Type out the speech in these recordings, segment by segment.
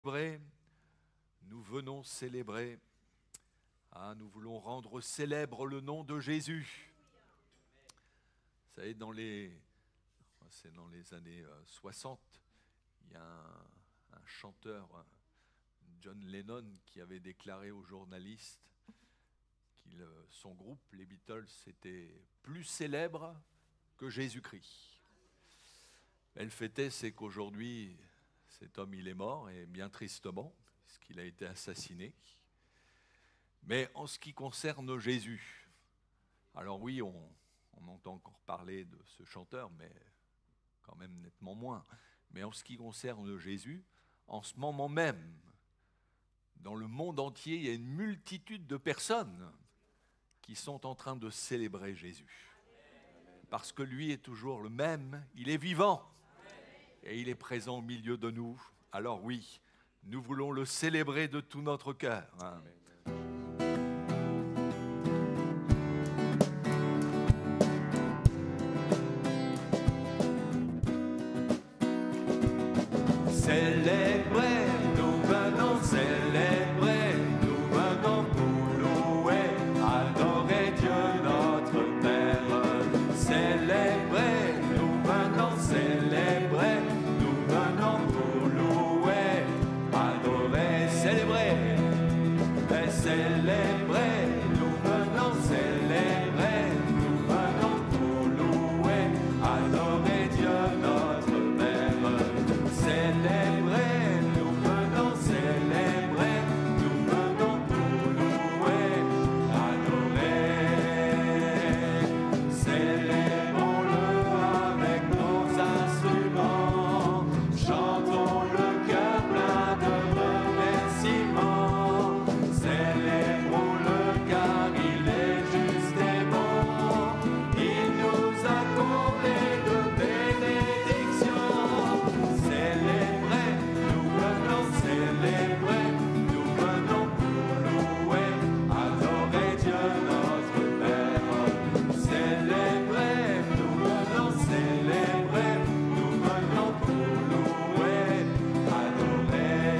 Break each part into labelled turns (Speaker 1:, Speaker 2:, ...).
Speaker 1: Nous venons célébrer, nous voulons rendre célèbre le nom de Jésus. Vous savez, c'est dans les années 60, il y a un chanteur, John Lennon, qui avait déclaré aux journalistes que son groupe, les Beatles, était plus célèbre que Jésus-Christ. Mais le fait est, c'est qu'aujourd'hui, cet homme, il est mort, et bien tristement, puisqu'il a été assassiné. Mais en ce qui concerne Jésus, alors oui, on entend encore parler de ce chanteur, mais quand même nettement moins. Mais en ce qui concerne Jésus, en ce moment même, dans le monde entier, il y a une multitude de personnes qui sont en train de célébrer Jésus. Parce que lui est toujours le même, il est vivant. Et il est présent au milieu de nous. Alors oui, nous voulons le célébrer de tout notre cœur.
Speaker 2: Célébrer, nous venons célébrer, nous venons pour louer, adorer Dieu notre Père. Célébrer, nous venons célébrer, nous venons pour louer, adorer, célébrer, et célébrer, nous venons célébrer, nous venons pour louer, adorer Dieu notre Père. Célébrer, nous venons célébrer, nous venons pour louer, adorer. Célébrons-le avec nos instruments, chantons le cœur plein de remerciements. Célébrons-le car il est juste et bon, il nous a comblés de bénédictions. Célébrer, nous venons célébrer, nous venons pour louer, adorer Dieu notre Père. Célébrer, nous venons célébrer, nous venons pour louer, adorer.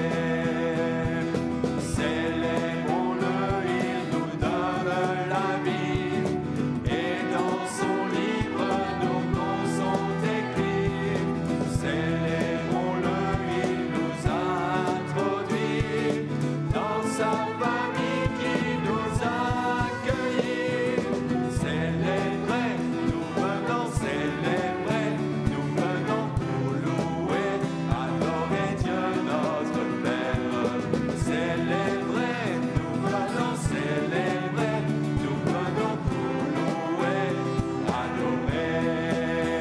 Speaker 2: Célébrons-le, il nous donne la vie, et dans son livre nos noms sont écrits. Célébrons-le, il nous a introduits dans sa famille qui nous a accueillis. Célébrer, nous venons célébrer, nous venons pour louer, adorer Dieu notre Père. Célébrer, nous venons célébrer, nous venons pour louer, adorer.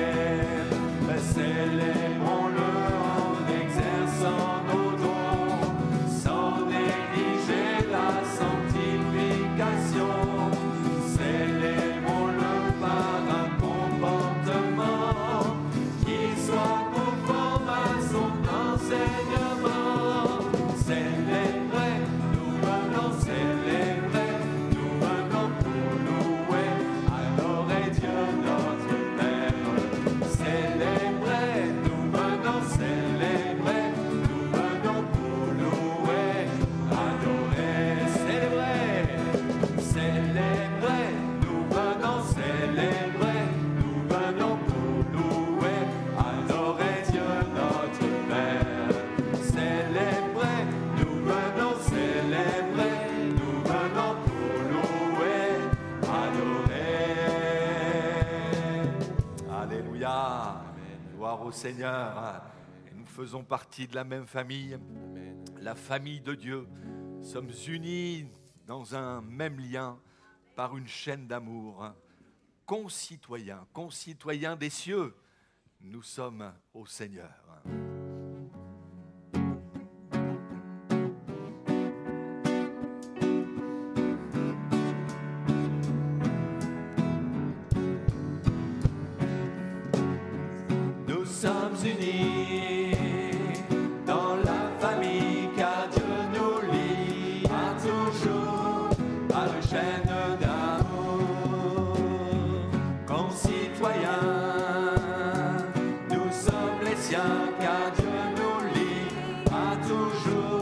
Speaker 2: Célébrons-le en exerçant nos dons, sans négliger la sanctification. Célébrons-le par un comportement qui soit conforme à son enseignement. Célébrer, nous venons célébrer, nous venons pour louer, adorer Dieu notre Père. Célébrer, nous venons célébrer, nous venons pour louer, adorer. Célébrer, célébrer, nous venons célébrer, nous venons pour louer, adorer Dieu notre Père. Célébrer, nous venons célébrer, nous venons pour louer, adorer.
Speaker 1: Alléluia. Gloire au Seigneur. Et nous faisons partie de la même famille, la famille de Dieu. Nous sommes unis dans un même lien par une chaîne d'amour. Concitoyens, concitoyens des cieux, nous sommes au Seigneur.
Speaker 2: Nous sommes unis dans la famille car Dieu nous lie à toujours par une chaîne d'amour. Concitoyens, nous sommes les siens car Dieu nous lie à toujours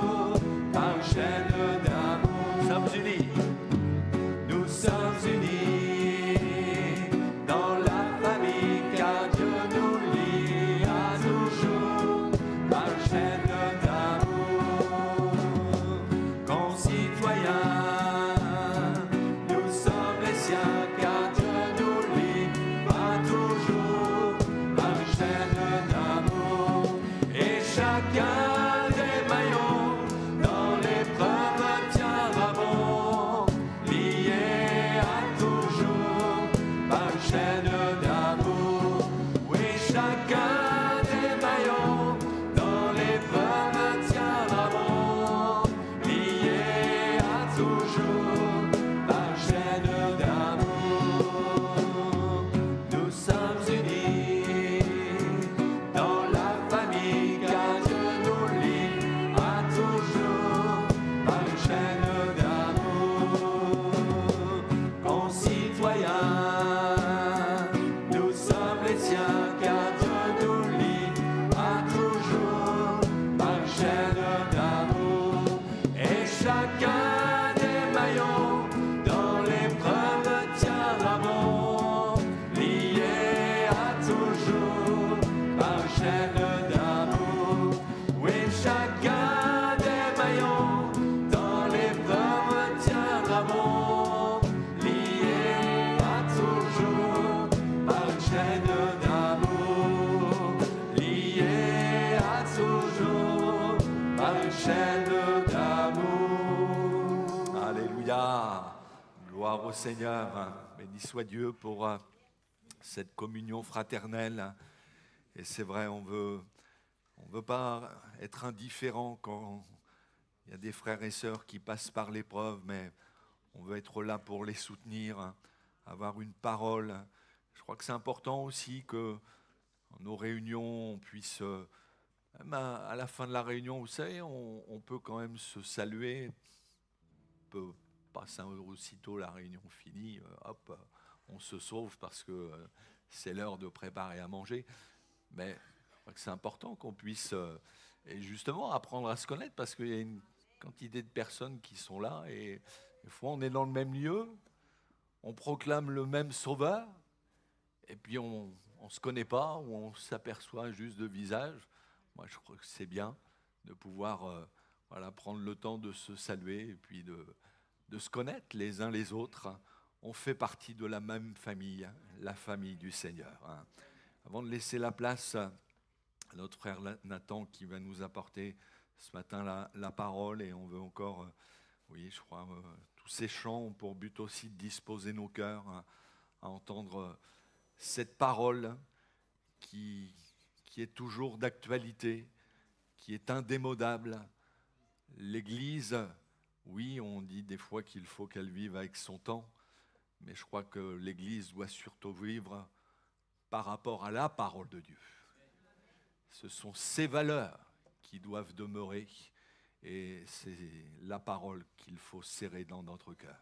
Speaker 2: pleine d'amour.
Speaker 1: Alléluia. Gloire au Seigneur. Béni soit Dieu pour cette communion fraternelle. Et c'est vrai, on veut pas être indifférent quand il y a des frères et sœurs qui passent par l'épreuve, mais on veut être là pour les soutenir, avoir une parole. Je crois que c'est important aussi que dans nos réunions, on puisse, même à la fin de la réunion, vous savez, on peut quand même se saluer. On peut passer aussitôt la réunion finie, hop, on se sauve parce que c'est l'heure de préparer à manger. Mais je crois que c'est important qu'on puisse, et justement, apprendre à se connaître parce qu'il y a une quantité de personnes qui sont là et des fois on est dans le même lieu, on proclame le même sauveur et puis on ne se connaît pas ou on s'aperçoit juste de visage. Moi je crois que c'est bien de pouvoir prendre le temps de se saluer et puis de se connaître les uns les autres. On fait partie de la même famille, la famille du Seigneur. Avant de laisser la place à notre frère Nathan qui va nous apporter ce matin la parole, et on veut encore, je crois, tous ces chants ont pour but aussi de disposer nos cœurs à entendre cette parole qui est toujours d'actualité, qui est indémodable. L'Église, oui, on dit des fois qu'il faut qu'elle vive avec son temps, mais je crois que l'Église doit surtout vivre par rapport à la parole de Dieu. Ce sont ces valeurs qui doivent demeurer et c'est la parole qu'il faut serrer dans notre cœur.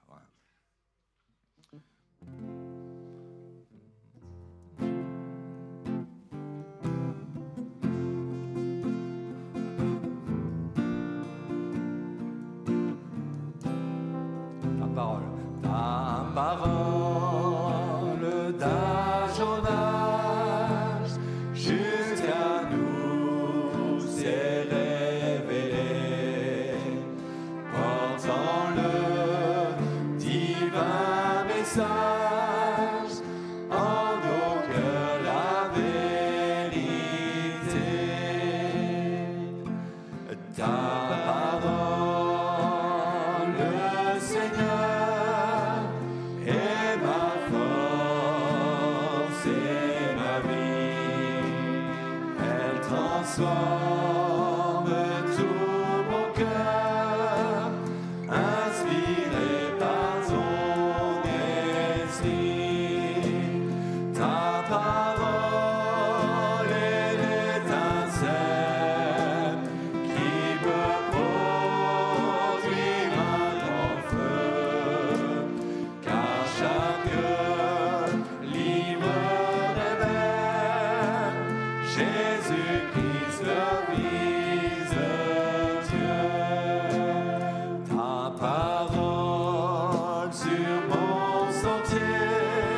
Speaker 1: Ta parole. Ta parole d'âge en âge jusqu'à nous s'est révélée, portant le divin message en nos cœurs la vérité. Ta parole, Seigneur, est ma force et ma vie. Elle transforme tout mon cœur, inspiré par ton esprit. Ta parole est l'étincelle qui peut produire un grand feu, car chaque livre révèle Jésus-Christ, le Fils de Dieu. Ta parole sur mon sentier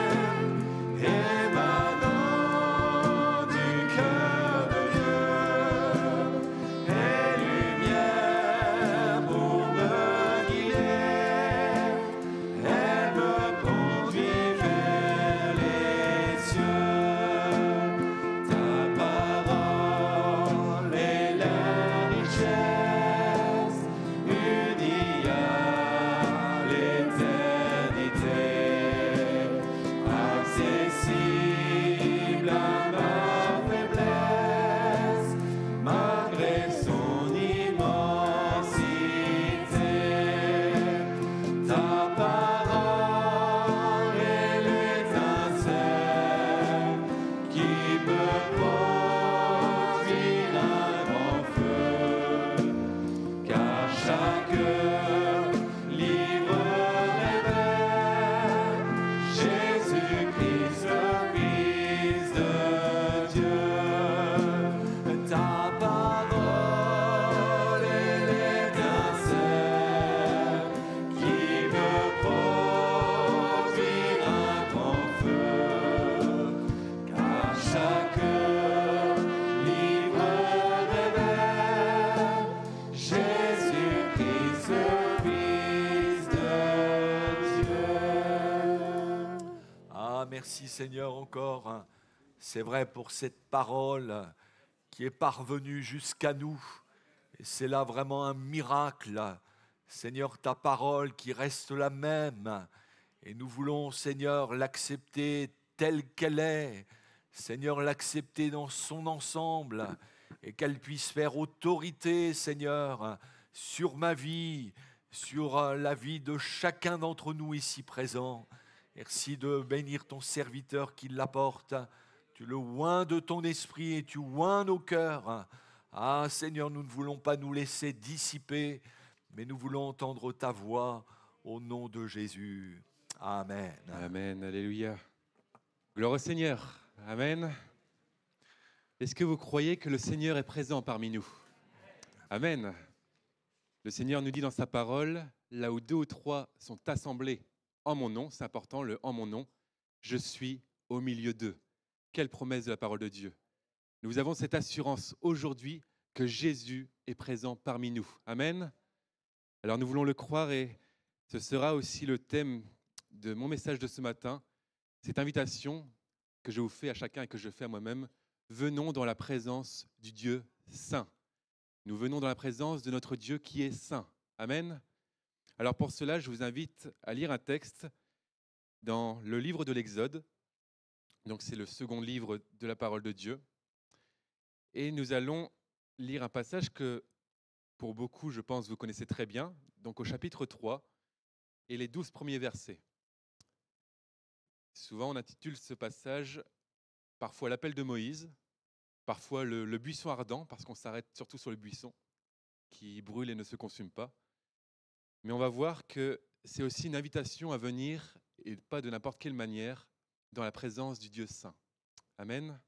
Speaker 1: émanant du cœur de Dieu est lumière pour me guider. Elle me conduit vers les cieux. Ta parole est la richesse unie à l'éternité, accessible à ma faiblesse, malgré son immensité. Ta parole est l'étincelle qui peut produire un grand feu, car chaque livre révèle Jésus-Christ, le Fils de Dieu. Ta parole est l'étincelle qui peut produire un grand feu, car chaque livre révèle Jésus-Christ, le Fils de Dieu. Ah, merci Seigneur encore. C'est vrai pour cette parole qui est parvenue jusqu'à nous Et c'est là vraiment un miracle. Seigneur, ta parole qui reste la même. Et nous voulons, Seigneur, l'accepter telle qu'elle est. Seigneur, l'accepter dans son ensemble et qu'elle puisse faire autorité, Seigneur, sur ma vie, sur la vie de chacun d'entre nous ici présents. Merci de bénir ton serviteur qui l'apporte. Tu le oins de ton esprit et tu oins nos cœurs. Ah Seigneur, nous ne voulons pas nous laisser dissiper, mais nous voulons entendre ta voix au nom de Jésus. Amen.
Speaker 3: Amen, alléluia. Gloire au Seigneur. Amen. Est-ce que vous croyez que le Seigneur est présent parmi nous? Amen. Le Seigneur nous dit dans sa parole, là où 2 ou 3 sont assemblés en mon nom, c'est important, le en mon nom, je suis au milieu d'eux. Quelle promesse de la parole de Dieu. Nous avons cette assurance aujourd'hui que Jésus est présent parmi nous. Amen. Alors nous voulons le croire et ce sera aussi le thème de mon message de ce matin, cette invitation que je vous fais à chacun et que je fais à moi-même. Venons dans la présence du Dieu saint. Nous venons dans la présence de notre Dieu qui est saint. Amen. Alors pour cela, je vous invite à lire un texte dans le livre de l'Exode. Donc c'est le second livre de la parole de Dieu. Et nous allons lire un passage que pour beaucoup, je pense, vous connaissez très bien. Donc au chapitre 3 et les 12 premiers versets. Souvent, on intitule ce passage parfois l'appel de Moïse, parfois le buisson ardent, parce qu'on s'arrête surtout sur le buisson qui brûle et ne se consume pas. Mais on va voir que c'est aussi une invitation à venir, et pas de n'importe quelle manière, dans la présence du Dieu saint. Amen.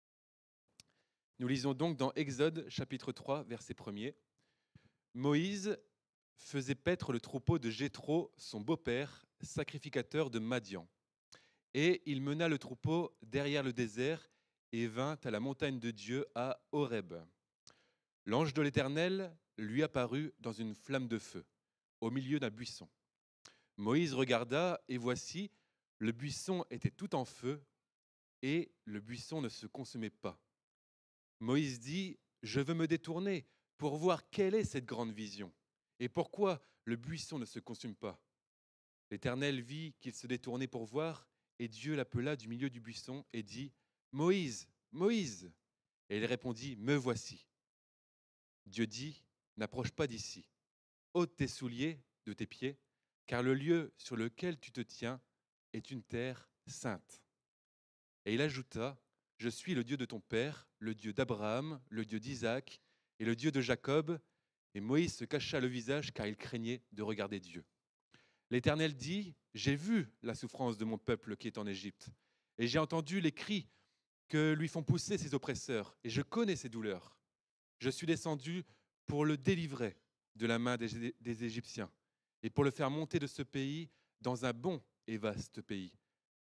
Speaker 3: Nous lisons donc dans Exode, chapitre 3, verset 1er. Moïse faisait paître le troupeau de Jéthro, son beau-père, sacrificateur de Madian. Et il mena le troupeau derrière le désert et vint à la montagne de Dieu à Horeb. L'ange de l'Éternel lui apparut dans une flamme de feu, au milieu d'un buisson. Moïse regarda, et voici, le buisson était tout en feu, et le buisson ne se consumait pas. Moïse dit, « Je veux me détourner pour voir quelle est cette grande vision, et pourquoi le buisson ne se consume pas. » L'Éternel vit qu'il se détournait pour voir, et Dieu l'appela du milieu du buisson et dit, « Moïse, Moïse !» Et il répondit, « Me voici. » Dieu dit, « N'approche pas d'ici. Ôte tes souliers de tes pieds, car le lieu sur lequel tu te tiens est une terre sainte. » Et il ajouta, « Je suis le Dieu de ton père, le Dieu d'Abraham, le Dieu d'Isaac et le Dieu de Jacob. » Et Moïse se cacha le visage car il craignait de regarder Dieu. L'Éternel dit, « J'ai vu la souffrance de mon peuple qui est en Égypte, et j'ai entendu les cris que lui font pousser ses oppresseurs, et je connais ses douleurs. Je suis descendu pour le délivrer de la main des Égyptiens, et pour le faire monter de ce pays dans un bon et vaste pays,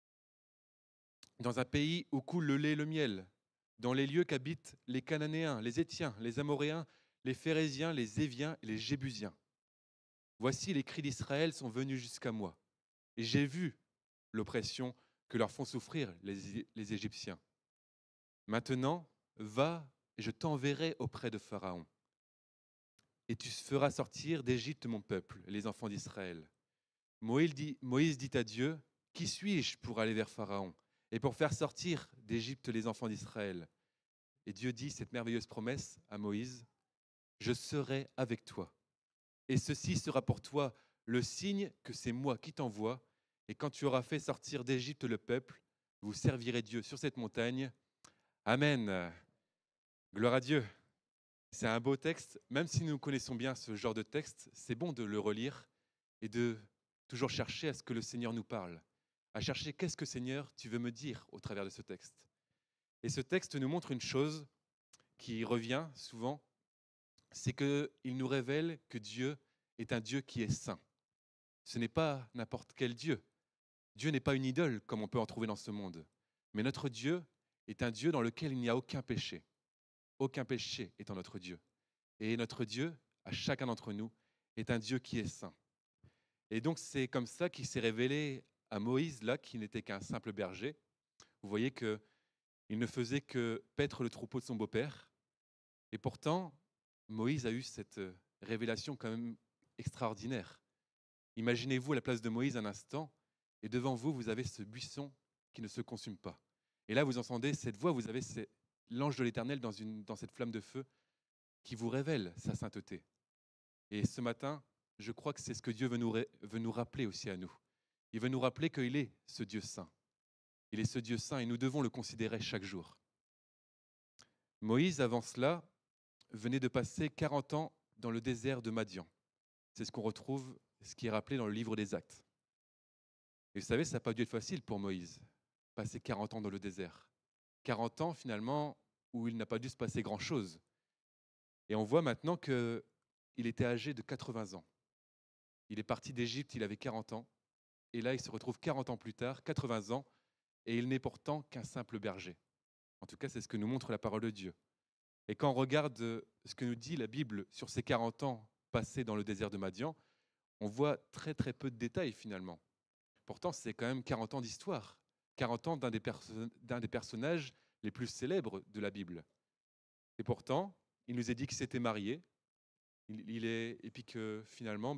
Speaker 3: dans un pays où coule le lait et le miel, dans les lieux qu'habitent les Cananéens, les Héthiens, les Amoréens, les Phéréziens, les Éviens et les Jébusiens. Voici les cris d'Israël sont venus jusqu'à moi, et j'ai vu l'oppression que leur font souffrir les Égyptiens. Maintenant, va, et je t'enverrai auprès de Pharaon, et tu feras sortir d'Égypte mon peuple, les enfants d'Israël. » Moïse dit à Dieu, « Qui suis-je pour aller vers Pharaon et pour faire sortir d'Égypte les enfants d'Israël ?» Et Dieu dit cette merveilleuse promesse à Moïse, « Je serai avec toi. Et ceci sera pour toi le signe que c'est moi qui t'envoie. Et quand tu auras fait sortir d'Égypte le peuple, vous servirez Dieu sur cette montagne. » Amen. Gloire à Dieu. C'est un beau texte. Même si nous connaissons bien ce genre de texte, c'est bon de le relire et de toujours chercher à ce que le Seigneur nous parle. À chercher qu'est-ce que Seigneur tu veux me dire au travers de ce texte. Et ce texte nous montre une chose qui revient souvent, c'est qu'il nous révèle que Dieu est un Dieu qui est saint. Ce n'est pas n'importe quel Dieu. Dieu n'est pas une idole comme on peut en trouver dans ce monde. Mais notre Dieu est un Dieu dans lequel il n'y a aucun péché. Aucun péché est en notre Dieu. Et notre Dieu, à chacun d'entre nous, est un Dieu qui est saint. Et donc c'est comme ça qu'il s'est révélé à Moïse, là, qui n'était qu'un simple berger. Vous voyez qu'il ne faisait que paître le troupeau de son beau-père. Et pourtant, Moïse a eu cette révélation quand même extraordinaire. Imaginez-vous à la place de Moïse un instant, et devant vous, vous avez ce buisson qui ne se consume pas. Et là, vous entendez cette voix, vous avez l'ange de l'Éternel dans cette flamme de feu qui vous révèle sa sainteté. Et ce matin, je crois que c'est ce que Dieu veut nous rappeler aussi à nous. Il veut nous rappeler qu'il est ce Dieu saint. Il est ce Dieu saint et nous devons le considérer chaque jour. Moïse, avant cela, venait de passer 40 ans dans le désert de Madian. C'est ce qu'on retrouve, ce qui est rappelé dans le livre des Actes. Et vous savez, ça n'a pas dû être facile pour Moïse, passer 40 ans dans le désert. 40 ans, finalement, où il n'a pas dû se passer grand-chose. Et on voit maintenant qu'il était âgé de 80 ans. Il est parti d'Égypte, il avait 40 ans. Et là, il se retrouve 40 ans plus tard, 80 ans, et il n'est pourtant qu'un simple berger. En tout cas, c'est ce que nous montre la parole de Dieu. Et quand on regarde ce que nous dit la Bible sur ces 40 ans passés dans le désert de Madian, on voit très très peu de détails finalement. Pourtant, c'est quand même 40 ans d'histoire, 40 ans d'un des personnages les plus célèbres de la Bible. Et pourtant, il nous est dit qu'il s'était marié, et puis que finalement,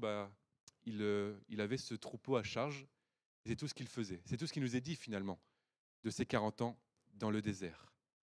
Speaker 3: il avait ce troupeau à charge, et c'est tout ce qu'il faisait. C'est tout ce qu'il nous est dit finalement de ces 40 ans dans le désert.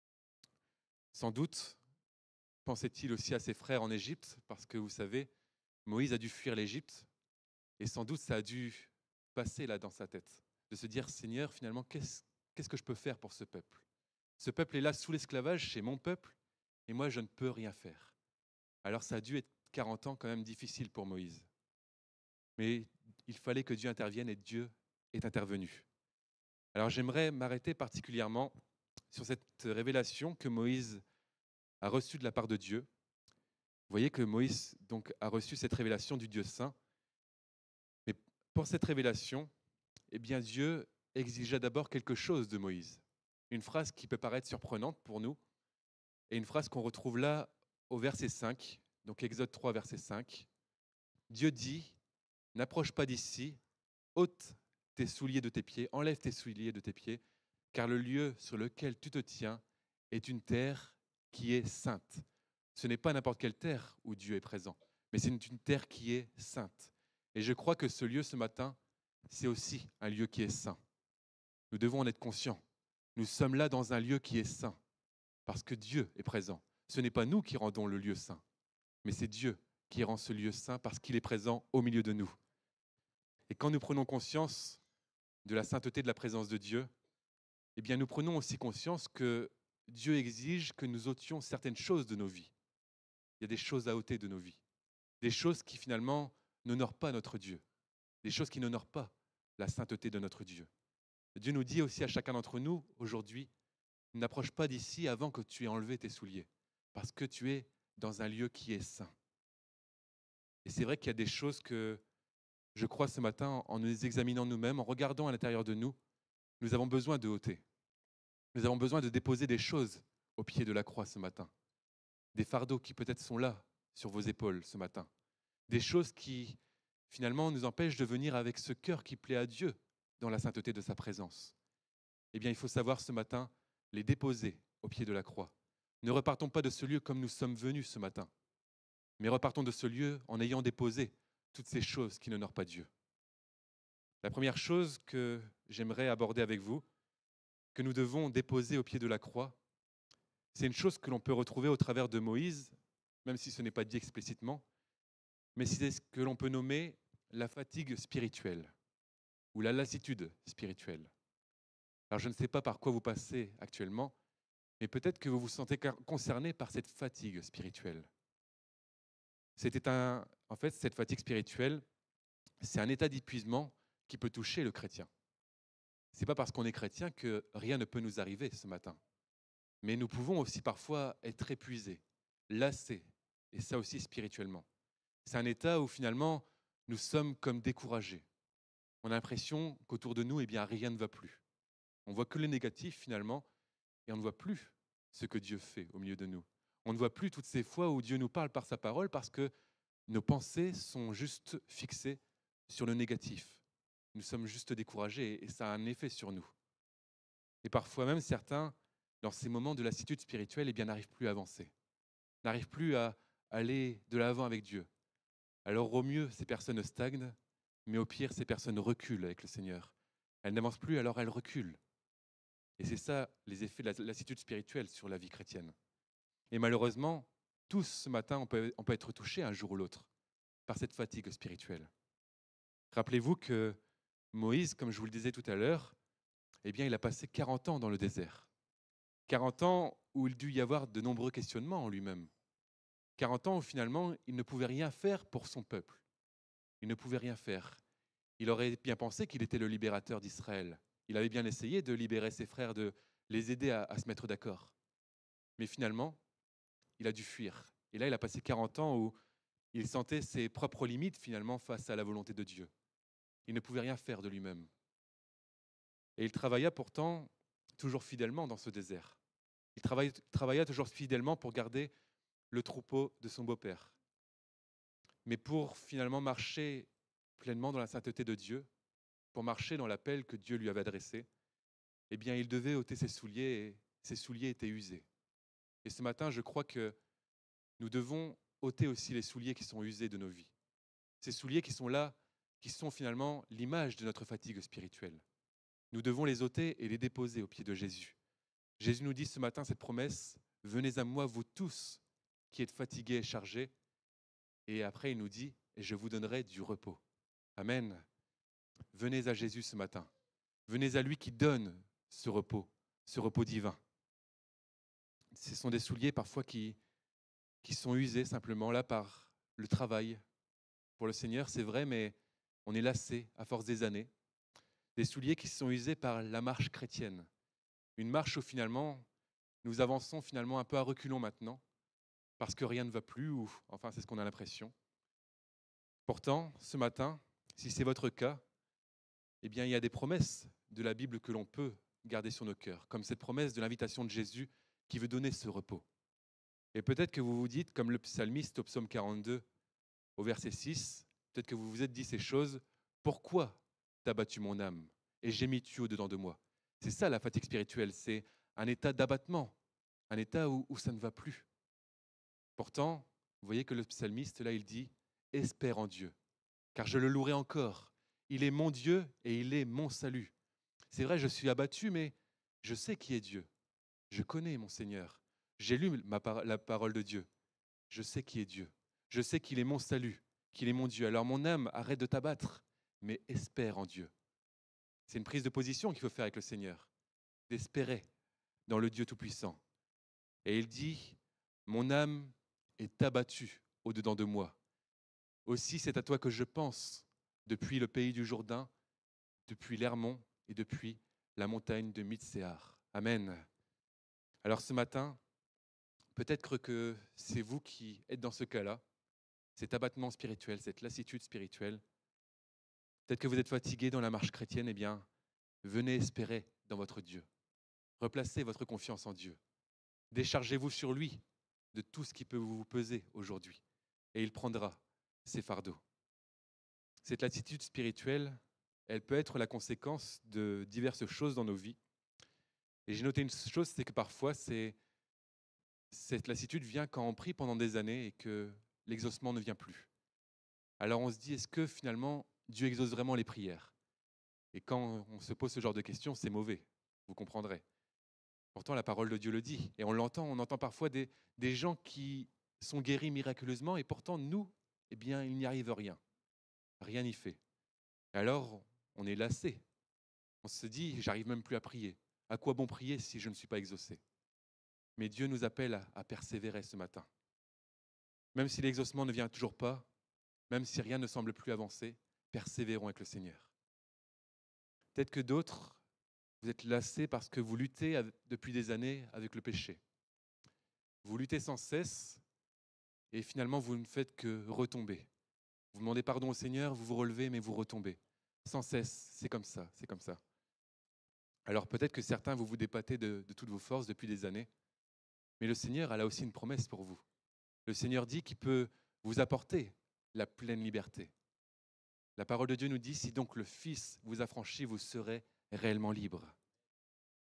Speaker 3: Sans doute pensait-il aussi à ses frères en Égypte, parce que vous savez, Moïse a dû fuir l'Égypte, et sans doute ça a dû passer là dans sa tête, de se dire, Seigneur, finalement, qu'est-ce que je peux faire pour ce peuple? Ce peuple est là sous l'esclavage, c'est mon peuple, et moi je ne peux rien faire. Alors ça a dû être 40 ans quand même difficile pour Moïse. Mais il fallait que Dieu intervienne, et Dieu est intervenu. Alors j'aimerais m'arrêter particulièrement sur cette révélation que Moïse a reçue de la part de Dieu. Vous voyez que Moïse donc, a reçu cette révélation du Dieu saint. Mais pour cette révélation, eh bien, Dieu exigea d'abord quelque chose de Moïse. Une phrase qui peut paraître surprenante pour nous, et une phrase qu'on retrouve là au verset 5, donc Exode 3, verset 5. Dieu dit, « N'approche pas d'ici, ôte tes souliers de tes pieds, enlève tes souliers de tes pieds, car le lieu sur lequel tu te tiens est une terre qui est sainte. » Ce n'est pas n'importe quelle terre où Dieu est présent, mais c'est une terre qui est sainte. Et je crois que ce lieu ce matin, c'est aussi un lieu qui est saint. Nous devons en être conscients. Nous sommes là dans un lieu qui est saint, parce que Dieu est présent. Ce n'est pas nous qui rendons le lieu saint, mais c'est Dieu qui rend ce lieu saint parce qu'il est présent au milieu de nous. Et quand nous prenons conscience de la sainteté de la présence de Dieu, eh bien nous prenons aussi conscience que Dieu exige que nous ôtions certaines choses de nos vies. Il y a des choses à ôter de nos vies, des choses qui finalement n'honorent pas notre Dieu, des choses qui n'honorent pas la sainteté de notre Dieu. Dieu nous dit aussi à chacun d'entre nous aujourd'hui, n'approche pas d'ici avant que tu aies enlevé tes souliers, parce que tu es dans un lieu qui est saint. Et c'est vrai qu'il y a des choses que je crois ce matin, en nous examinant nous-mêmes, en regardant à l'intérieur de nous, nous avons besoin de ôter. Nous avons besoin de déposer des choses au pied de la croix ce matin. Des fardeaux qui peut-être sont là, sur vos épaules ce matin. Des choses qui, finalement, nous empêchent de venir avec ce cœur qui plaît à Dieu dans la sainteté de sa présence. Eh bien, il faut savoir ce matin les déposer au pied de la croix. Ne repartons pas de ce lieu comme nous sommes venus ce matin, mais repartons de ce lieu en ayant déposé toutes ces choses qui n'honorent pas Dieu. La première chose que j'aimerais aborder avec vous, que nous devons déposer au pied de la croix, c'est une chose que l'on peut retrouver au travers de Moïse, même si ce n'est pas dit explicitement, mais c'est ce que l'on peut nommer la fatigue spirituelle ou la lassitude spirituelle. Alors je ne sais pas par quoi vous passez actuellement, mais peut-être que vous vous sentez concerné par cette fatigue spirituelle. En fait, cette fatigue spirituelle, c'est un état d'épuisement qui peut toucher le chrétien. Ce n'est pas parce qu'on est chrétien que rien ne peut nous arriver ce matin. Mais nous pouvons aussi parfois être épuisés, lassés, et ça aussi spirituellement. C'est un état où finalement nous sommes comme découragés. On a l'impression qu'autour de nous, eh bien, rien ne va plus. On ne voit que le négatif finalement, et on ne voit plus ce que Dieu fait au milieu de nous. On ne voit plus toutes ces fois où Dieu nous parle par sa parole parce que nos pensées sont juste fixées sur le négatif. Nous sommes juste découragés et ça a un effet sur nous. Et parfois même certains, dans ces moments de lassitude spirituelle, eh bien, n'arrivent plus à avancer, n'arrivent plus à aller de l'avant avec Dieu. Alors au mieux, ces personnes stagnent, mais au pire, ces personnes reculent avec le Seigneur. Elles n'avancent plus, alors elles reculent. Et c'est ça les effets de la lassitude spirituelle sur la vie chrétienne. Et malheureusement, tous ce matin, on peut être touchés un jour ou l'autre par cette fatigue spirituelle. Rappelez-vous que Moïse, comme je vous le disais tout à l'heure, eh bien, il a passé 40 ans dans le désert. 40 ans où il dut y avoir de nombreux questionnements en lui-même. 40 ans où finalement, il ne pouvait rien faire pour son peuple. Il ne pouvait rien faire. Il aurait bien pensé qu'il était le libérateur d'Israël. Il avait bien essayé de libérer ses frères, de les aider à se mettre d'accord. Mais finalement, il a dû fuir. Et là, il a passé 40 ans où il sentait ses propres limites finalement face à la volonté de Dieu. Il ne pouvait rien faire de lui-même. Et il travailla pourtant toujours fidèlement dans ce désert. Il travailla toujours fidèlement pour garder le troupeau de son beau-père. Mais pour finalement marcher pleinement dans la sainteté de Dieu, pour marcher dans l'appel que Dieu lui avait adressé, eh bien, il devait ôter ses souliers et ses souliers étaient usés. Et ce matin, je crois que nous devons ôter aussi les souliers qui sont usés de nos vies. Ces souliers qui sont là, qui sont finalement l'image de notre fatigue spirituelle. Nous devons les ôter et les déposer aux pieds de Jésus. Jésus nous dit ce matin cette promesse, « Venez à moi, vous tous qui êtes fatigués et chargés. » Et après, il nous dit, « Et je vous donnerai du repos. » Amen. Venez à Jésus ce matin. Venez à lui qui donne ce repos divin. Ce sont des souliers parfois qui sont usés simplement là par le travail. Pour le Seigneur, c'est vrai, mais on est lassé à force des années. Des souliers qui sont usés par la marche chrétienne. Une marche où finalement, nous avançons finalement un peu à reculons maintenant, parce que rien ne va plus, ou enfin c'est ce qu'on a l'impression. Pourtant, ce matin, si c'est votre cas, eh bien il y a des promesses de la Bible que l'on peut garder sur nos cœurs, comme cette promesse de l'invitation de Jésus qui veut donner ce repos. Et peut-être que vous vous dites, comme le psalmiste au psaume 42, au verset 6, peut-être que vous vous êtes dit ces choses, « Pourquoi t'as battu mon âme et gémis-tu au-dedans de moi ?» C'est ça la fatigue spirituelle, c'est un état d'abattement, un état où ça ne va plus. Pourtant, vous voyez que le psalmiste, là, il dit « Espère en Dieu, car je le louerai encore. Il est mon Dieu et il est mon salut. » C'est vrai, je suis abattu, mais je sais qui est Dieu. Je connais mon Seigneur. J'ai lu la parole de Dieu. Je sais qui est Dieu. Je sais qu'il est mon salut, qu'il est mon Dieu. Alors mon âme, arrête de t'abattre, mais espère en Dieu. C'est une prise de position qu'il faut faire avec le Seigneur, d'espérer dans le Dieu Tout-Puissant. Et il dit, mon âme est abattue au-dedans de moi. Aussi, c'est à toi que je pense, depuis le pays du Jourdain, depuis l'Hermon et depuis la montagne de Mitsehar. Amen. Alors ce matin, peut-être que c'est vous qui êtes dans ce cas-là, cet abattement spirituel, cette lassitude spirituelle. Peut-être que vous êtes fatigué dans la marche chrétienne, eh bien, venez espérer dans votre Dieu. Replacez votre confiance en Dieu. Déchargez-vous sur lui de tout ce qui peut vous peser aujourd'hui. Et il prendra ses fardeaux. Cette lassitude spirituelle, elle peut être la conséquence de diverses choses dans nos vies. Et j'ai noté une chose, c'est que parfois, cette lassitude vient quand on prie pendant des années et que l'exaucement ne vient plus. Alors on se dit, est-ce que finalement Dieu exauce vraiment les prières? Et quand on se pose ce genre de questions, c'est mauvais, vous comprendrez. Pourtant, la parole de Dieu le dit. Et on l'entend, on entend parfois des gens qui sont guéris miraculeusement et pourtant, nous, eh bien, il n'y arrive rien. Rien n'y fait. Alors, on est lassé. On se dit, j'arrive même plus à prier. À quoi bon prier si je ne suis pas exaucé? Mais Dieu nous appelle à persévérer ce matin. Même si l'exaucement ne vient toujours pas, même si rien ne semble plus avancer, persévérons avec le Seigneur. Peut-être que d'autres, vous êtes lassés parce que vous luttez depuis des années avec le péché. Vous luttez sans cesse et finalement vous ne faites que retomber. Vous demandez pardon au Seigneur, vous vous relevez mais vous retombez. Sans cesse, c'est comme ça, c'est comme ça. Alors peut-être que certains vous dépâtez de toutes vos forces depuis des années, mais le Seigneur a là aussi une promesse pour vous. Le Seigneur dit qu'il peut vous apporter la pleine liberté. La parole de Dieu nous dit, si donc le Fils vous affranchit, vous serez réellement libre.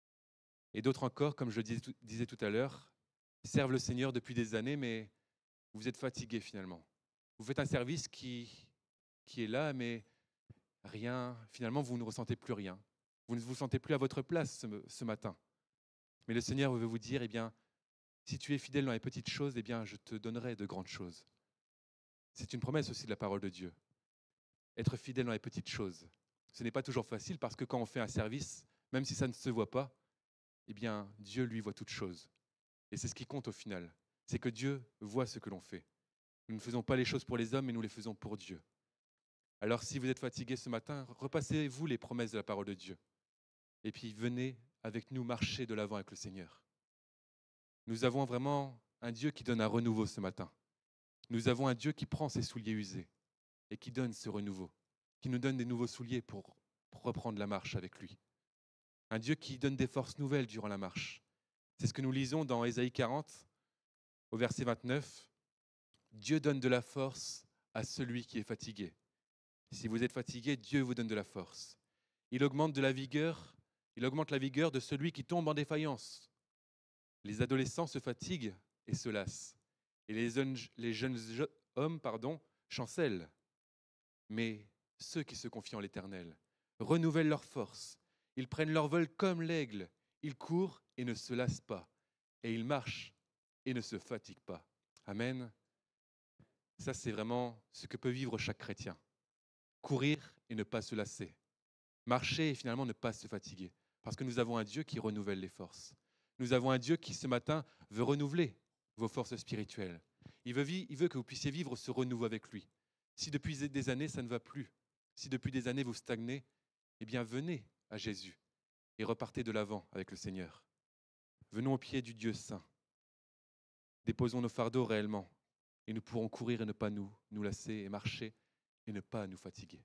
Speaker 3: Et d'autres encore, comme je le disais tout à l'heure, servent le Seigneur depuis des années, mais vous êtes fatigué finalement. Vous faites un service qui est là, mais rien, finalement, vous ne ressentez plus rien. Vous ne vous sentez plus à votre place ce matin. Mais le Seigneur veut vous dire, eh bien, si tu es fidèle dans les petites choses, eh bien, je te donnerai de grandes choses. C'est une promesse aussi de la parole de Dieu. Être fidèle dans les petites choses. Ce n'est pas toujours facile parce que quand on fait un service, même si ça ne se voit pas, eh bien, Dieu, lui, voit toutes choses. Et c'est ce qui compte au final. C'est que Dieu voit ce que l'on fait. Nous ne faisons pas les choses pour les hommes, mais nous les faisons pour Dieu. Alors si vous êtes fatigué ce matin, repassez-vous les promesses de la parole de Dieu. Et puis venez avec nous marcher de l'avant avec le Seigneur. Nous avons vraiment un Dieu qui donne un renouveau ce matin. Nous avons un Dieu qui prend ses souliers usés et qui donne ce renouveau, qui nous donne des nouveaux souliers pour reprendre la marche avec lui. Un Dieu qui donne des forces nouvelles durant la marche. C'est ce que nous lisons dans Ésaïe 40, au verset 29. Dieu donne de la force à celui qui est fatigué. Si vous êtes fatigué, Dieu vous donne de la force. Il augmente la vigueur de celui qui tombe en défaillance. Les adolescents se fatiguent et se lassent. Et les jeunes hommes chancellent. Mais ceux qui se confient en l'Éternel renouvellent leur force. Ils prennent leur vol comme l'aigle. Ils courent et ne se lassent pas. Et ils marchent et ne se fatiguent pas. Amen. Ça, c'est vraiment ce que peut vivre chaque chrétien. Courir et ne pas se lasser. Marcher et finalement ne pas se fatiguer. Parce que nous avons un Dieu qui renouvelle les forces. Nous avons un Dieu qui, ce matin, veut renouveler vos forces spirituelles. Il veut que vous puissiez vivre ce renouveau avec lui. Si depuis des années, ça ne va plus, si depuis des années, vous stagnez, eh bien, venez à Jésus et repartez de l'avant avec le Seigneur. Venons au pied du Dieu saint. Déposons nos fardeaux réellement et nous pourrons courir et ne pas nous lasser et marcher et ne pas nous fatiguer.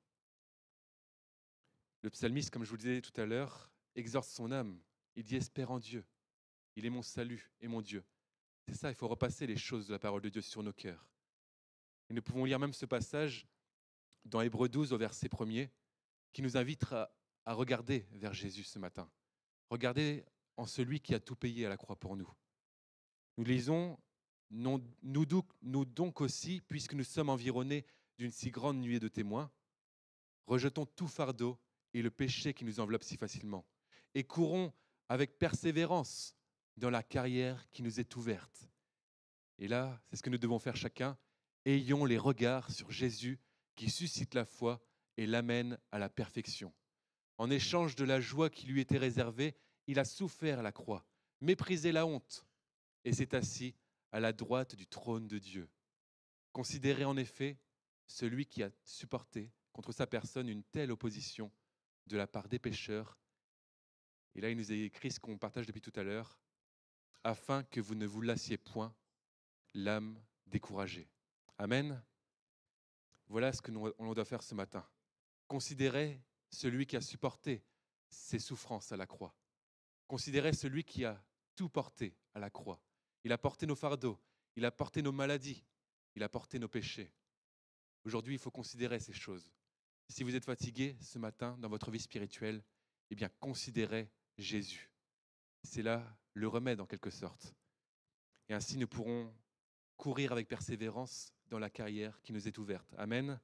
Speaker 3: Le psalmiste, comme je vous le disais tout à l'heure, exhorte son âme. Il dit « Espère en Dieu. Il est mon salut et mon Dieu. » C'est ça, il faut repasser les choses de la parole de Dieu sur nos cœurs. Et nous pouvons lire même ce passage dans Hébreux 12 au verset 1er qui nous invite à regarder vers Jésus ce matin. Regardez en celui qui a tout payé à la croix pour nous. Nous lisons « Nous donc aussi, puisque nous sommes environnés d'une si grande nuée de témoins, rejetons tout fardeau et le péché qui nous enveloppe si facilement, et courons avec persévérance dans la carrière qui nous est ouverte. » Et là, c'est ce que nous devons faire chacun. Ayons les regards sur Jésus qui suscite la foi et l'amène à la perfection. En échange de la joie qui lui était réservée, il a souffert la croix, méprisé la honte, et s'est assis à la droite du trône de Dieu. Considérez en effet celui qui a supporté contre sa personne une telle opposition de la part des pécheurs. Et là, il nous a écrit ce qu'on partage depuis tout à l'heure, afin que vous ne vous lassiez point, l'âme découragée. Amen. Voilà ce que on doit faire ce matin. Considérez celui qui a supporté ses souffrances à la croix. Considérez celui qui a tout porté à la croix. Il a porté nos fardeaux, il a porté nos maladies, il a porté nos péchés. Aujourd'hui, il faut considérer ces choses. Si vous êtes fatigué ce matin dans votre vie spirituelle, eh bien, considérez Jésus. C'est là le remède en quelque sorte. Et ainsi, nous pourrons courir avec persévérance dans la carrière qui nous est ouverte. Amen.